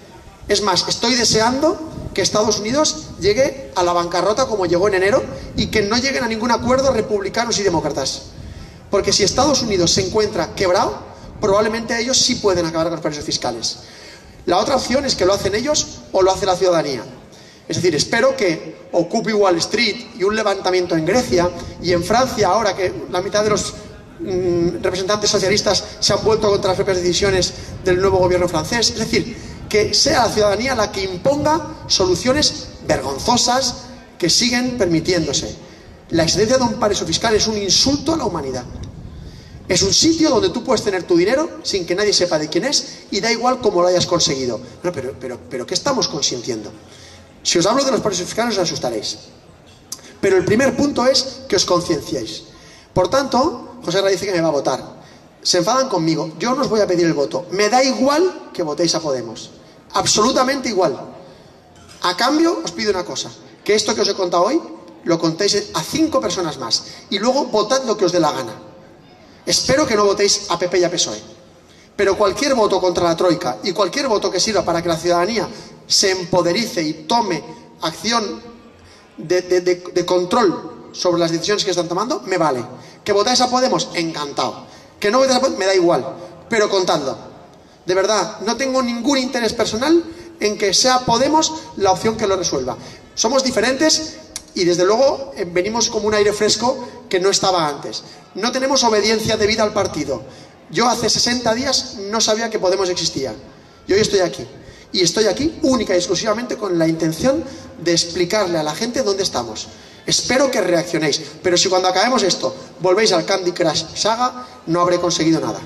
Es más, estoy deseando que Estados Unidos llegue a la bancarrota como llegó en enero y que no lleguen a ningún acuerdo republicanos y demócratas. Porque si Estados Unidos se encuentra quebrado, probablemente ellos sí pueden acabar con los paraísos fiscales. La otra opción es que lo hacen ellos o lo hace la ciudadanía. Es decir, espero que ocupe Wall Street y un levantamiento en Grecia y en Francia, ahora que la mitad de los mmm, representantes socialistas se han vuelto contra las propias decisiones del nuevo gobierno francés. Es decir, que sea la ciudadanía la que imponga soluciones vergonzosas que siguen permitiéndose. La existencia de un paraíso fiscal es un insulto a la humanidad. Es un sitio donde tú puedes tener tu dinero sin que nadie sepa de quién es y da igual cómo lo hayas conseguido. Pero, pero, pero, pero ¿qué estamos consintiendo? Si os hablo de los paraísos fiscales os asustaréis. Pero el primer punto es que os concienciéis. Por tanto, José Ra dice que me va a votar. Se enfadan conmigo. Yo no os voy a pedir el voto. Me da igual que votéis a Podemos. Absolutamente igual. A cambio, os pido una cosa. Que esto que os he contado hoy, lo contéis a cinco personas más. Y luego votad lo que os dé la gana. Espero que no votéis a P P y a P S O E. Pero cualquier voto contra la Troika y cualquier voto que sirva para que la ciudadanía se empoderice y tome acción de, de, de, de control sobre las decisiones que están tomando, me vale. ¿Que votáis a Podemos? Encantado. ¿Que no votáis a Podemos? Me da igual. Pero contadlo. De verdad, no tengo ningún interés personal en que sea Podemos la opción que lo resuelva. Somos diferentes y desde luego eh, venimos como un aire fresco que no estaba antes. No tenemos obediencia debida al partido. Yo hace sesenta días no sabía que Podemos existía. Y hoy estoy aquí. Y estoy aquí única y exclusivamente con la intención de explicarle a la gente dónde estamos. Espero que reaccionéis. Pero si cuando acabemos esto volvéis al Candy Crush Saga, no habré conseguido nada.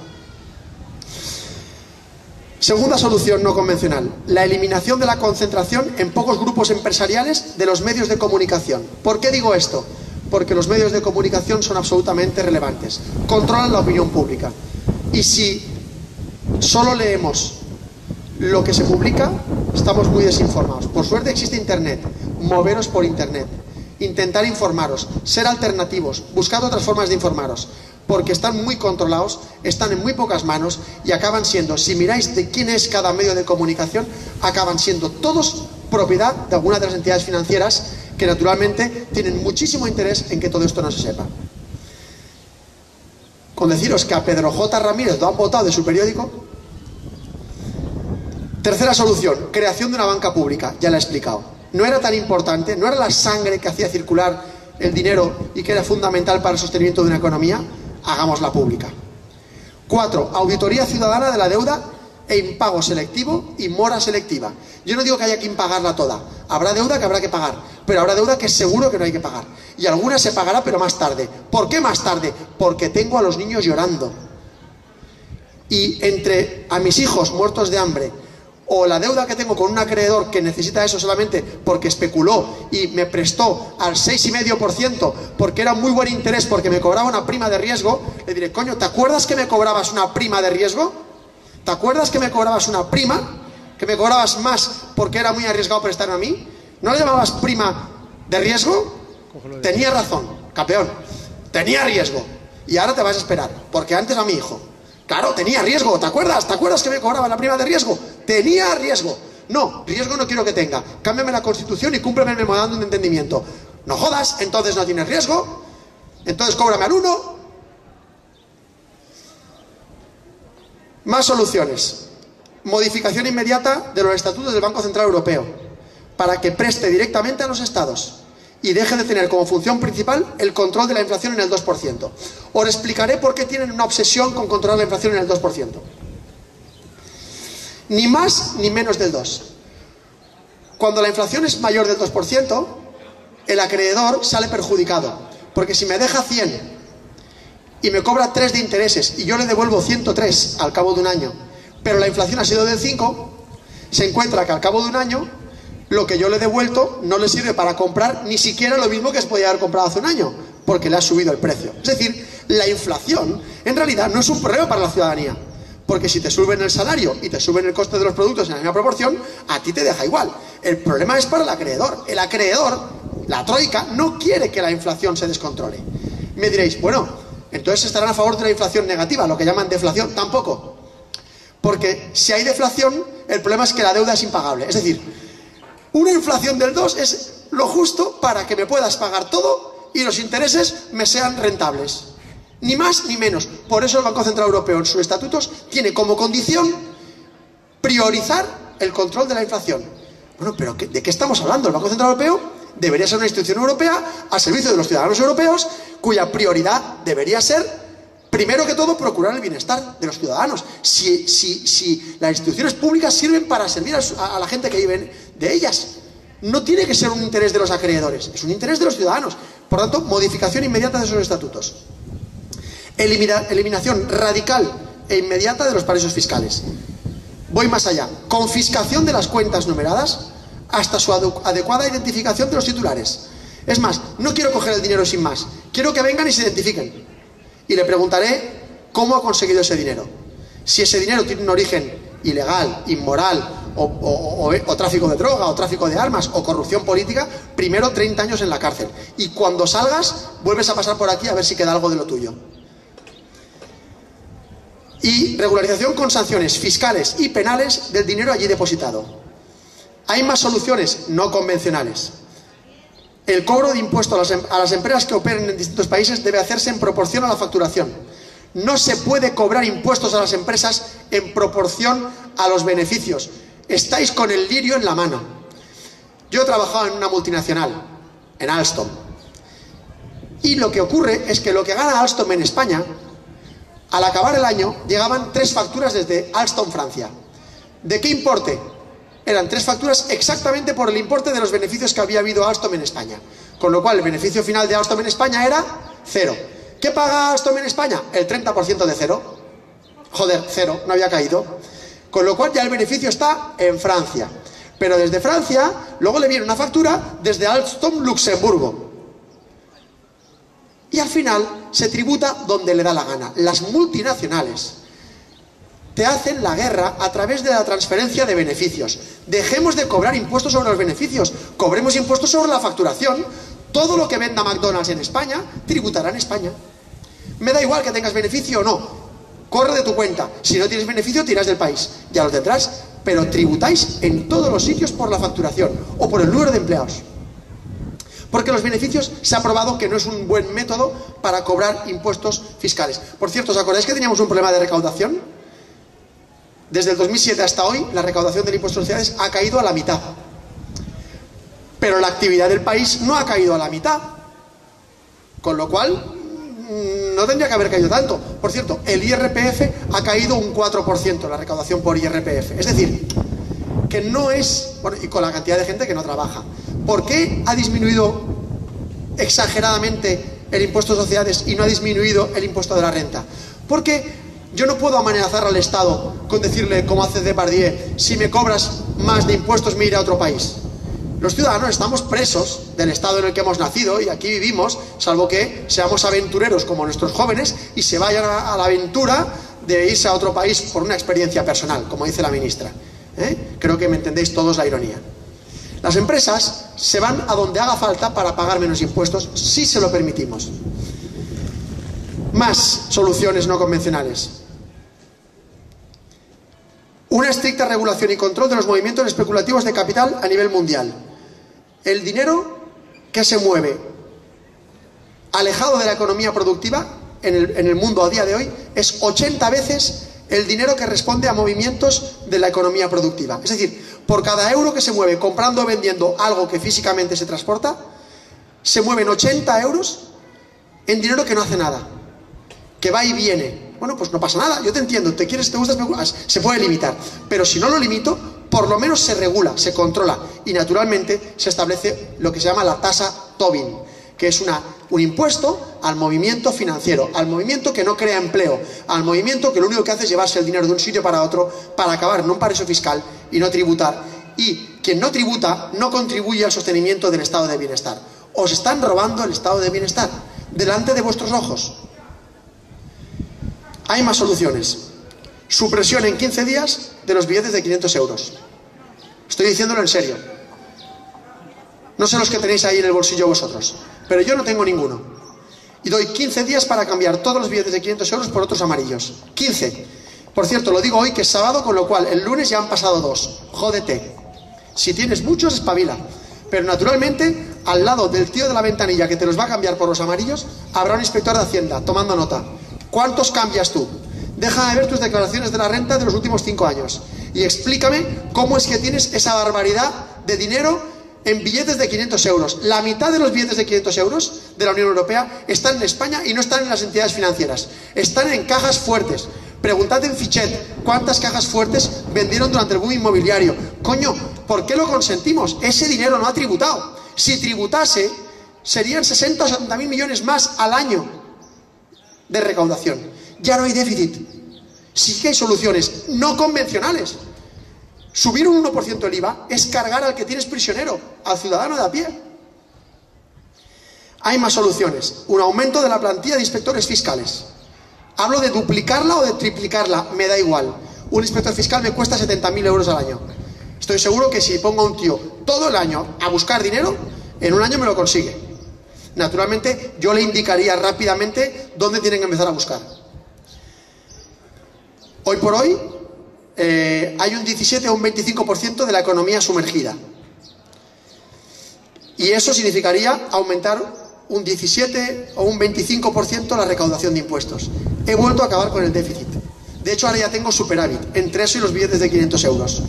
Segunda solución no convencional, la eliminación de la concentración en pocos grupos empresariales de los medios de comunicación. ¿Por qué digo esto? Porque los medios de comunicación son absolutamente relevantes, controlan la opinión pública. Y si solo leemos lo que se publica, estamos muy desinformados. Por suerte existe Internet, moveros por Internet, intentar informaros, ser alternativos, buscar otras formas de informaros. Porque están muy controlados, están en muy pocas manos y acaban siendo, si miráis de quién es cada medio de comunicación, acaban siendo todos propiedad de algunas de las entidades financieras que naturalmente tienen muchísimo interés en que todo esto no se sepa. Con deciros que a Pedro J. Ramírez lo han votado de su periódico. Tercera solución, creación de una banca pública, ya la he explicado. No era tan importante, no era la sangre que hacía circular el dinero y que era fundamental para el sostenimiento de una economía. Hagámosla pública. Cuatro, auditoría ciudadana de la deuda e impago selectivo y mora selectiva. Yo no digo que haya que impagarla toda. Habrá deuda que habrá que pagar, pero habrá deuda que seguro que no hay que pagar. Y alguna se pagará, pero más tarde. ¿Por qué más tarde? Porque tengo a los niños llorando. Y entre a mis hijos muertos de hambre o la deuda que tengo con un acreedor que necesita eso solamente porque especuló y me prestó al seis coma cinco por ciento porque era muy buen interés porque me cobraba una prima de riesgo, le diré, coño, ¿te acuerdas que me cobrabas una prima de riesgo? ¿Te acuerdas que me cobrabas una prima? ¿Que me cobrabas más porque era muy arriesgado prestarme a mí? ¿No le llamabas prima de riesgo? Tenía razón, campeón, tenía riesgo. Y ahora te vas a esperar, porque antes a mi hijo. Claro, tenía riesgo, ¿te acuerdas? ¿Te acuerdas que me cobraba la prima de riesgo? Tenía riesgo. No, riesgo no quiero que tenga. Cámbiame la Constitución y cúmpleme el memorándum de entendimiento. No jodas, entonces no tienes riesgo. Entonces cóbrame al uno. Más soluciones. Modificación inmediata de los estatutos del Banco Central Europeo para que preste directamente a los estados y deje de tener como función principal el control de la inflación en el dos por ciento. Os explicaré por qué tienen una obsesión con controlar la inflación en el dos por ciento. Ni más ni menos del dos. Cuando la inflación es mayor del dos por ciento, el acreedor sale perjudicado. Porque si me deja cien y me cobra tres de intereses y yo le devuelvo ciento tres al cabo de un año, pero la inflación ha sido del cinco, se encuentra que al cabo de un año lo que yo le he devuelto no le sirve para comprar ni siquiera lo mismo que se podía haber comprado hace un año, porque le ha subido el precio. Es decir, la inflación en realidad no es un problema para la ciudadanía, porque si te suben el salario y te suben el coste de los productos en la misma proporción, a ti te deja igual. El problema es para el acreedor. El acreedor, la troika, no quiere que la inflación se descontrole. Me diréis, bueno, entonces estarán a favor de la inflación negativa, lo que llaman deflación. Tampoco. Porque si hay deflación, el problema es que la deuda es impagable. Es decir, una inflación del dos es lo justo para que me puedas pagar todo y los intereses me sean rentables. Ni más ni menos. Por eso el Banco Central Europeo en sus estatutos tiene como condición priorizar el control de la inflación. Bueno, pero ¿de qué estamos hablando? El Banco Central Europeo debería ser una institución europea al servicio de los ciudadanos europeos, cuya prioridad debería ser, primero que todo, procurar el bienestar de los ciudadanos. Si, si, si las instituciones públicas sirven para servir a, a la gente que vive de ellas, no tiene que ser un interés de los acreedores, es un interés de los ciudadanos. Por tanto, modificación inmediata de esos estatutos. Elimina, eliminación radical e inmediata de los paraísos fiscales. Voy más allá. Confiscación de las cuentas numeradas hasta su adecuada identificación de los titulares. Es más, no quiero coger el dinero sin más. Quiero que vengan y se identifiquen. Y le preguntaré cómo ha conseguido ese dinero. Si ese dinero tiene un origen ilegal, inmoral, o, o, o, o tráfico de droga, o tráfico de armas, o corrupción política, primero treinta años en la cárcel. Y cuando salgas, vuelves a pasar por aquí a ver si queda algo de lo tuyo. Y regularización con sanciones fiscales y penales del dinero allí depositado. Hay más soluciones no convencionales. El cobro de impuestos a las, em a las empresas que operen en distintos países debe hacerse en proporción a la facturación. No se puede cobrar impuestos a las empresas en proporción a los beneficios. Estáis con el lirio en la mano. Yo he trabajado en una multinacional, en Alstom. Y lo que ocurre es que lo que gana Alstom en España, al acabar el año, llegaban tres facturas desde Alstom, Francia. ¿De qué importe? Eran tres facturas exactamente por el importe de los beneficios que había habido Alstom en España. Con lo cual, el beneficio final de Alstom en España era cero. ¿Qué paga Alstom en España? El treinta por ciento de cero. Joder, cero, no había caído. Con lo cual ya el beneficio está en Francia. Pero desde Francia, luego le viene una factura desde Alstom, Luxemburgo. Y al final se tributa donde le da la gana. Las multinacionales te hacen la guerra a través de la transferencia de beneficios. Dejemos de cobrar impuestos sobre los beneficios, cobremos impuestos sobre la facturación. Todo lo que venda McDonald's en España, tributará en España. Me da igual que tengas beneficio o no, corre de tu cuenta. Si no tienes beneficio, tiras del país, ya lo tendrás, pero tributáis en todos los sitios por la facturación o por el número de empleados. Porque los beneficios se ha probado que no es un buen método para cobrar impuestos fiscales. Por cierto, ¿os acordáis que teníamos un problema de recaudación? Desde el dos mil siete hasta hoy, la recaudación del impuesto de sociedades ha caído a la mitad. Pero la actividad del país no ha caído a la mitad. Con lo cual, no tendría que haber caído tanto. Por cierto, el I R P F ha caído un cuatro por ciento, la recaudación por I R P F. Es decir, que no es... Bueno, y con la cantidad de gente que no trabaja. ¿Por qué ha disminuido exageradamente el impuesto de sociedades y no ha disminuido el impuesto de la renta? Porque yo no puedo amenazar al Estado con decirle, como hace Depardieu, si me cobras más de impuestos me iré a otro país. Los ciudadanos estamos presos del Estado en el que hemos nacido y aquí vivimos, salvo que seamos aventureros como nuestros jóvenes y se vayan a, a la aventura de irse a otro país por una experiencia personal, como dice la ministra. ¿Eh? Creo que me entendéis todos la ironía. Las empresas se van a donde haga falta para pagar menos impuestos, si se lo permitimos. Más soluciones no convencionales. Una estricta regulación y control de los movimientos especulativos de capital a nivel mundial. El dinero que se mueve alejado de la economía productiva en el, en el mundo a día de hoy es ochenta veces el dinero que responde a movimientos de la economía productiva. Es decir, por cada euro que se mueve comprando o vendiendo algo que físicamente se transporta, se mueven ochenta euros en dinero que no hace nada, que va y viene. Bueno, pues no pasa nada, yo te entiendo, te quieres, te gusta especular, se puede limitar, pero si no lo limito, por lo menos se regula, se controla y naturalmente se establece lo que se llama la tasa Tobin, que es una, un impuesto al movimiento financiero, al movimiento que no crea empleo, al movimiento que lo único que hace es llevarse el dinero de un sitio para otro para acabar en un paraíso fiscal y no tributar. Y quien no tributa no contribuye al sostenimiento del estado de bienestar. Os están robando el estado de bienestar delante de vuestros ojos. Hay más soluciones. Supresión en quince días de los billetes de quinientos euros. Estoy diciéndolo en serio. No sé los que tenéis ahí en el bolsillo vosotros, pero yo no tengo ninguno. Y doy quince días para cambiar todos los billetes de quinientos euros por otros amarillos. quince. Por cierto, lo digo hoy que es sábado, con lo cual el lunes ya han pasado dos. Jódete. Si tienes muchos, espabila. Pero naturalmente, al lado del tío de la ventanilla que te los va a cambiar por los amarillos, habrá un inspector de Hacienda tomando nota. ¿Cuántos cambias tú? Deja de ver tus declaraciones de la renta de los últimos cinco años y explícame cómo es que tienes esa barbaridad de dinero en billetes de quinientos euros. La mitad de los billetes de quinientos euros de la Unión Europea están en España y no están en las entidades financieras. Están en cajas fuertes. Preguntad en Fichet cuántas cajas fuertes vendieron durante el boom inmobiliario. Coño, ¿por qué lo consentimos? Ese dinero no ha tributado. Si tributase, serían sesenta o setenta mil millones más al año de recaudación. Ya no hay déficit. Sí que hay soluciones no convencionales. Subir un uno por ciento el I V A es cargar al que tienes prisionero, al ciudadano de a pie. Hay más soluciones. Un aumento de la plantilla de inspectores fiscales. Hablo de duplicarla o de triplicarla, me da igual. Un inspector fiscal me cuesta setenta mil euros al año. Estoy seguro que si pongo a un tío todo el año a buscar dinero, en un año me lo consigue. Naturalmente, yo le indicaría rápidamente dónde tienen que empezar a buscar. Hoy por hoy, eh, hay un diecisiete o un veinticinco por ciento de la economía sumergida. Y eso significaría aumentar un diecisiete o un veinticinco por ciento la recaudación de impuestos. He vuelto a acabar con el déficit. De hecho, ahora ya tengo superávit entre eso y los billetes de quinientos euros.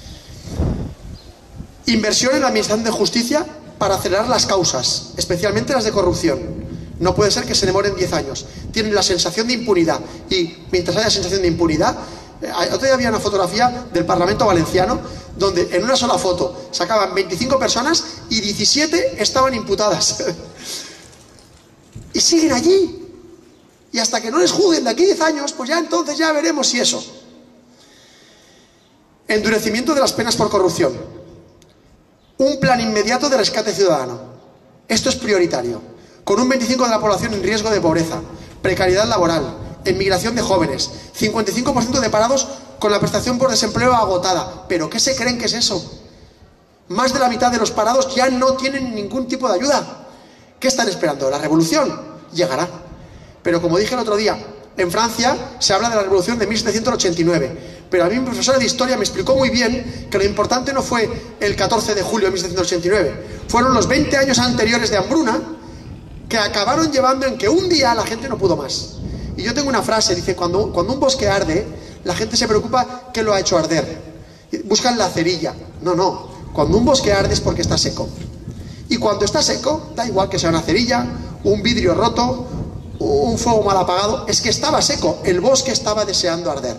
Inversión en la administración de justicia para acelerar las causas, especialmente las de corrupción. No puede ser que se demoren diez años. Tienen la sensación de impunidad y mientras haya sensación de impunidad, eh, otro día había una fotografía del Parlamento Valenciano donde en una sola foto sacaban veinticinco personas y diecisiete estaban imputadas. Y siguen allí. Y hasta que no les juzguen de aquí diez años, pues ya entonces ya veremos si eso. Endurecimiento de las penas por corrupción. Un plan inmediato de rescate ciudadano. Esto es prioritario. Con un veinticinco por ciento de la población en riesgo de pobreza, precariedad laboral, emigración de jóvenes, cincuenta y cinco por ciento de parados con la prestación por desempleo agotada. ¿Pero qué se creen que es eso? Más de la mitad de los parados ya no tienen ningún tipo de ayuda. ¿Qué están esperando? ¿La revolución? Llegará. Pero como dije el otro día, en Francia se habla de la revolución de mil setecientos ochenta y nueve. Pero a mí mi profesora de historia me explicó muy bien que lo importante no fue el catorce de julio de mil setecientos ochenta y nueve. Fueron los veinte años anteriores de hambruna que acabaron llevando en que un día la gente no pudo más. Y yo tengo una frase, dice, cuando, cuando un bosque arde, la gente se preocupa qué lo ha hecho arder. Buscan la cerilla. No, no. Cuando un bosque arde es porque está seco. Y cuando está seco, da igual que sea una cerilla, un vidrio roto, un fuego mal apagado, es que estaba seco, el bosque estaba deseando arder.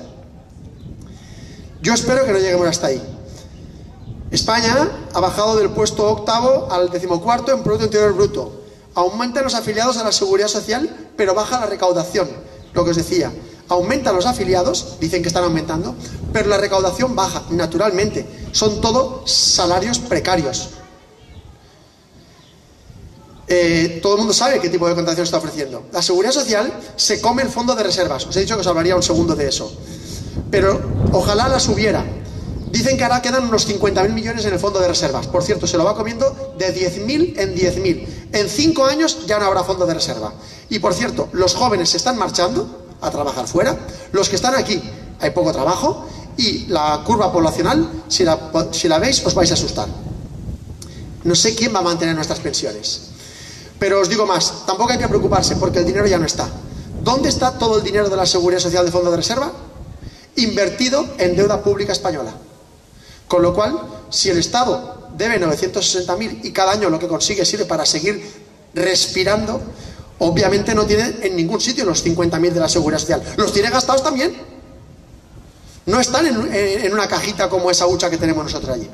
Yo espero que no lleguemos hasta ahí. España ha bajado del puesto octavo al decimocuarto en Producto Interior Bruto. Aumentan los afiliados a la Seguridad Social, pero baja la recaudación. Lo que os decía, aumentan los afiliados, dicen que están aumentando, pero la recaudación baja, naturalmente. Son todo salarios precarios. Eh, todo el mundo sabe qué tipo de contratación está ofreciendo. La Seguridad Social se come el fondo de reservas. Os he dicho que os hablaría un segundo de eso. Pero ojalá las hubiera. Dicen que ahora quedan unos cincuenta mil millones en el fondo de reservas. Por cierto, se lo va comiendo de diez mil en diez mil. En cinco años ya no habrá fondo de reserva. Y por cierto, los jóvenes se están marchando a trabajar fuera. Los que están aquí, hay poco trabajo. Y la curva poblacional, si la, si la veis, os vais a asustar. No sé quién va a mantener nuestras pensiones. Pero os digo más, tampoco hay que preocuparse porque el dinero ya no está. ¿Dónde está todo el dinero de la Seguridad Social de fondo de reserva? Invertido en deuda pública española. Con lo cual, si el Estado debe novecientos sesenta mil y cada año lo que consigue sirve para seguir respirando, obviamente no tiene en ningún sitio los cincuenta mil de la Seguridad Social. ¿Los tiene gastados también? No están en, en una cajita como esa hucha que tenemos nosotros allí.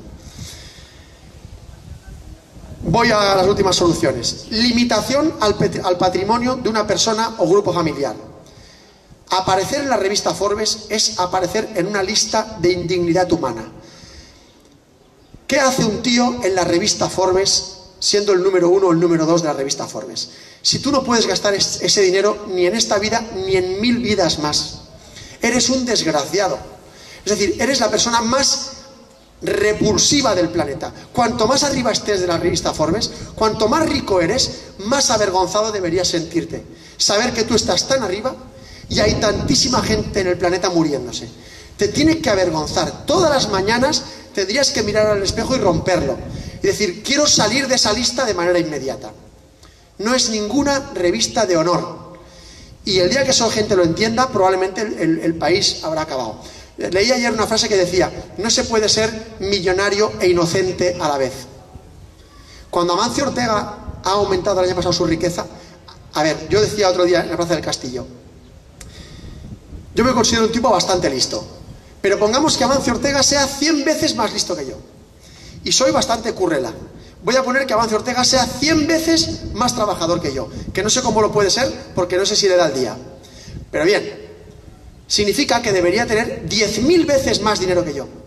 Voy a las últimas soluciones. Limitación al, al patrimonio de una persona o grupo familiar. Aparecer en la revista Forbes es aparecer en una lista de indignidad humana. ¿Qué hace un tío en la revista Forbes siendo el número uno o el número dos de la revista Forbes? Si tú no puedes gastar ese dinero ni en esta vida ni en mil vidas más, eres un desgraciado. Es decir, eres la persona más repulsiva del planeta. Cuanto más arriba estés de la revista Forbes, cuanto más rico eres, más avergonzado deberías sentirte. Saber que tú estás tan arriba y hay tantísima gente en el planeta muriéndose. Te tiene que avergonzar. Todas las mañanas tendrías que mirar al espejo y romperlo y decir, quiero salir de esa lista de manera inmediata. No es ninguna revista de honor. Y el día que esa gente lo entienda, probablemente el, el, el país habrá acabado. Leí ayer una frase que decía, no se puede ser millonario e inocente a la vez. Cuando Amancio Ortega ha aumentado el año pasado su riqueza, a ver, yo decía otro día en la Plaza del Castillo, yo me considero un tipo bastante listo, pero pongamos que Amancio Ortega sea cien veces más listo que yo. Y soy bastante currela. Voy a poner que Amancio Ortega sea cien veces más trabajador que yo, que no sé cómo lo puede ser, porque no sé si le da el día. Pero bien, significa que debería tener diez mil veces más dinero que yo.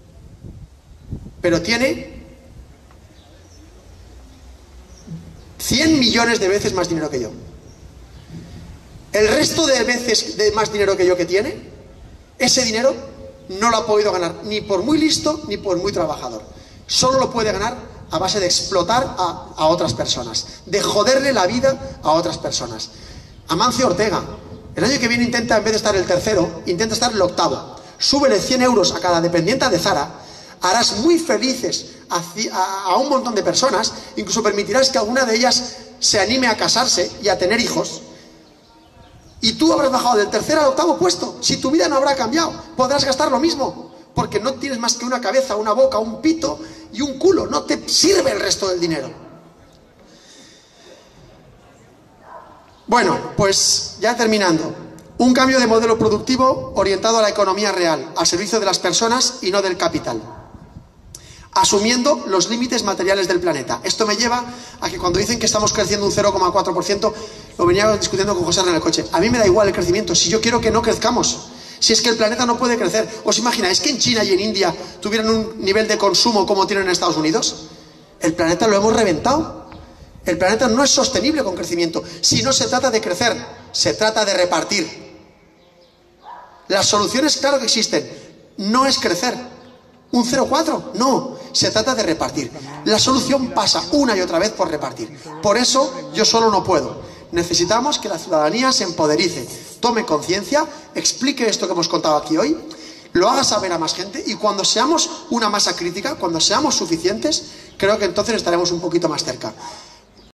Pero tiene cien millones de veces más dinero que yo. El resto de veces de más dinero que yo que tiene, ese dinero no lo ha podido ganar ni por muy listo ni por muy trabajador. Solo lo puede ganar a base de explotar a, a otras personas, de joderle la vida a otras personas. Amancio Ortega, el año que viene intenta, en vez de estar el tercero, intenta estar el octavo. Súbele cien euros a cada dependiente de Zara, harás muy felices a, a, a un montón de personas, incluso permitirás que alguna de ellas se anime a casarse y a tener hijos. Y tú habrás bajado del tercer al octavo puesto. Si tu vida no habrá cambiado, podrás gastar lo mismo, porque no tienes más que una cabeza, una boca, un pito y un culo. No te sirve el resto del dinero. Bueno, pues ya terminando. Un cambio de modelo productivo orientado a la economía real, al servicio de las personas y no del capital, asumiendo los límites materiales del planeta. Esto me lleva a que cuando dicen que estamos creciendo un cero coma cuatro por ciento, lo venía discutiendo con José en el coche. A mí me da igual el crecimiento, si yo quiero que no crezcamos. Si es que el planeta no puede crecer. ¿Os imagináis que en China y en India tuvieran un nivel de consumo como tienen en Estados Unidos? El planeta lo hemos reventado. El planeta no es sostenible con crecimiento. Si no se trata de crecer, se trata de repartir. Las soluciones, claro que existen. No es crecer. ¿Un cero coma cuatro? No. Se trata de repartir. La solución pasa una y otra vez por repartir. Por eso yo solo no puedo. Necesitamos que la ciudadanía se empoderice, tome conciencia, explique esto que hemos contado aquí hoy, lo haga saber a más gente, y cuando seamos una masa crítica, cuando seamos suficientes, creo que entonces estaremos un poquito más cerca.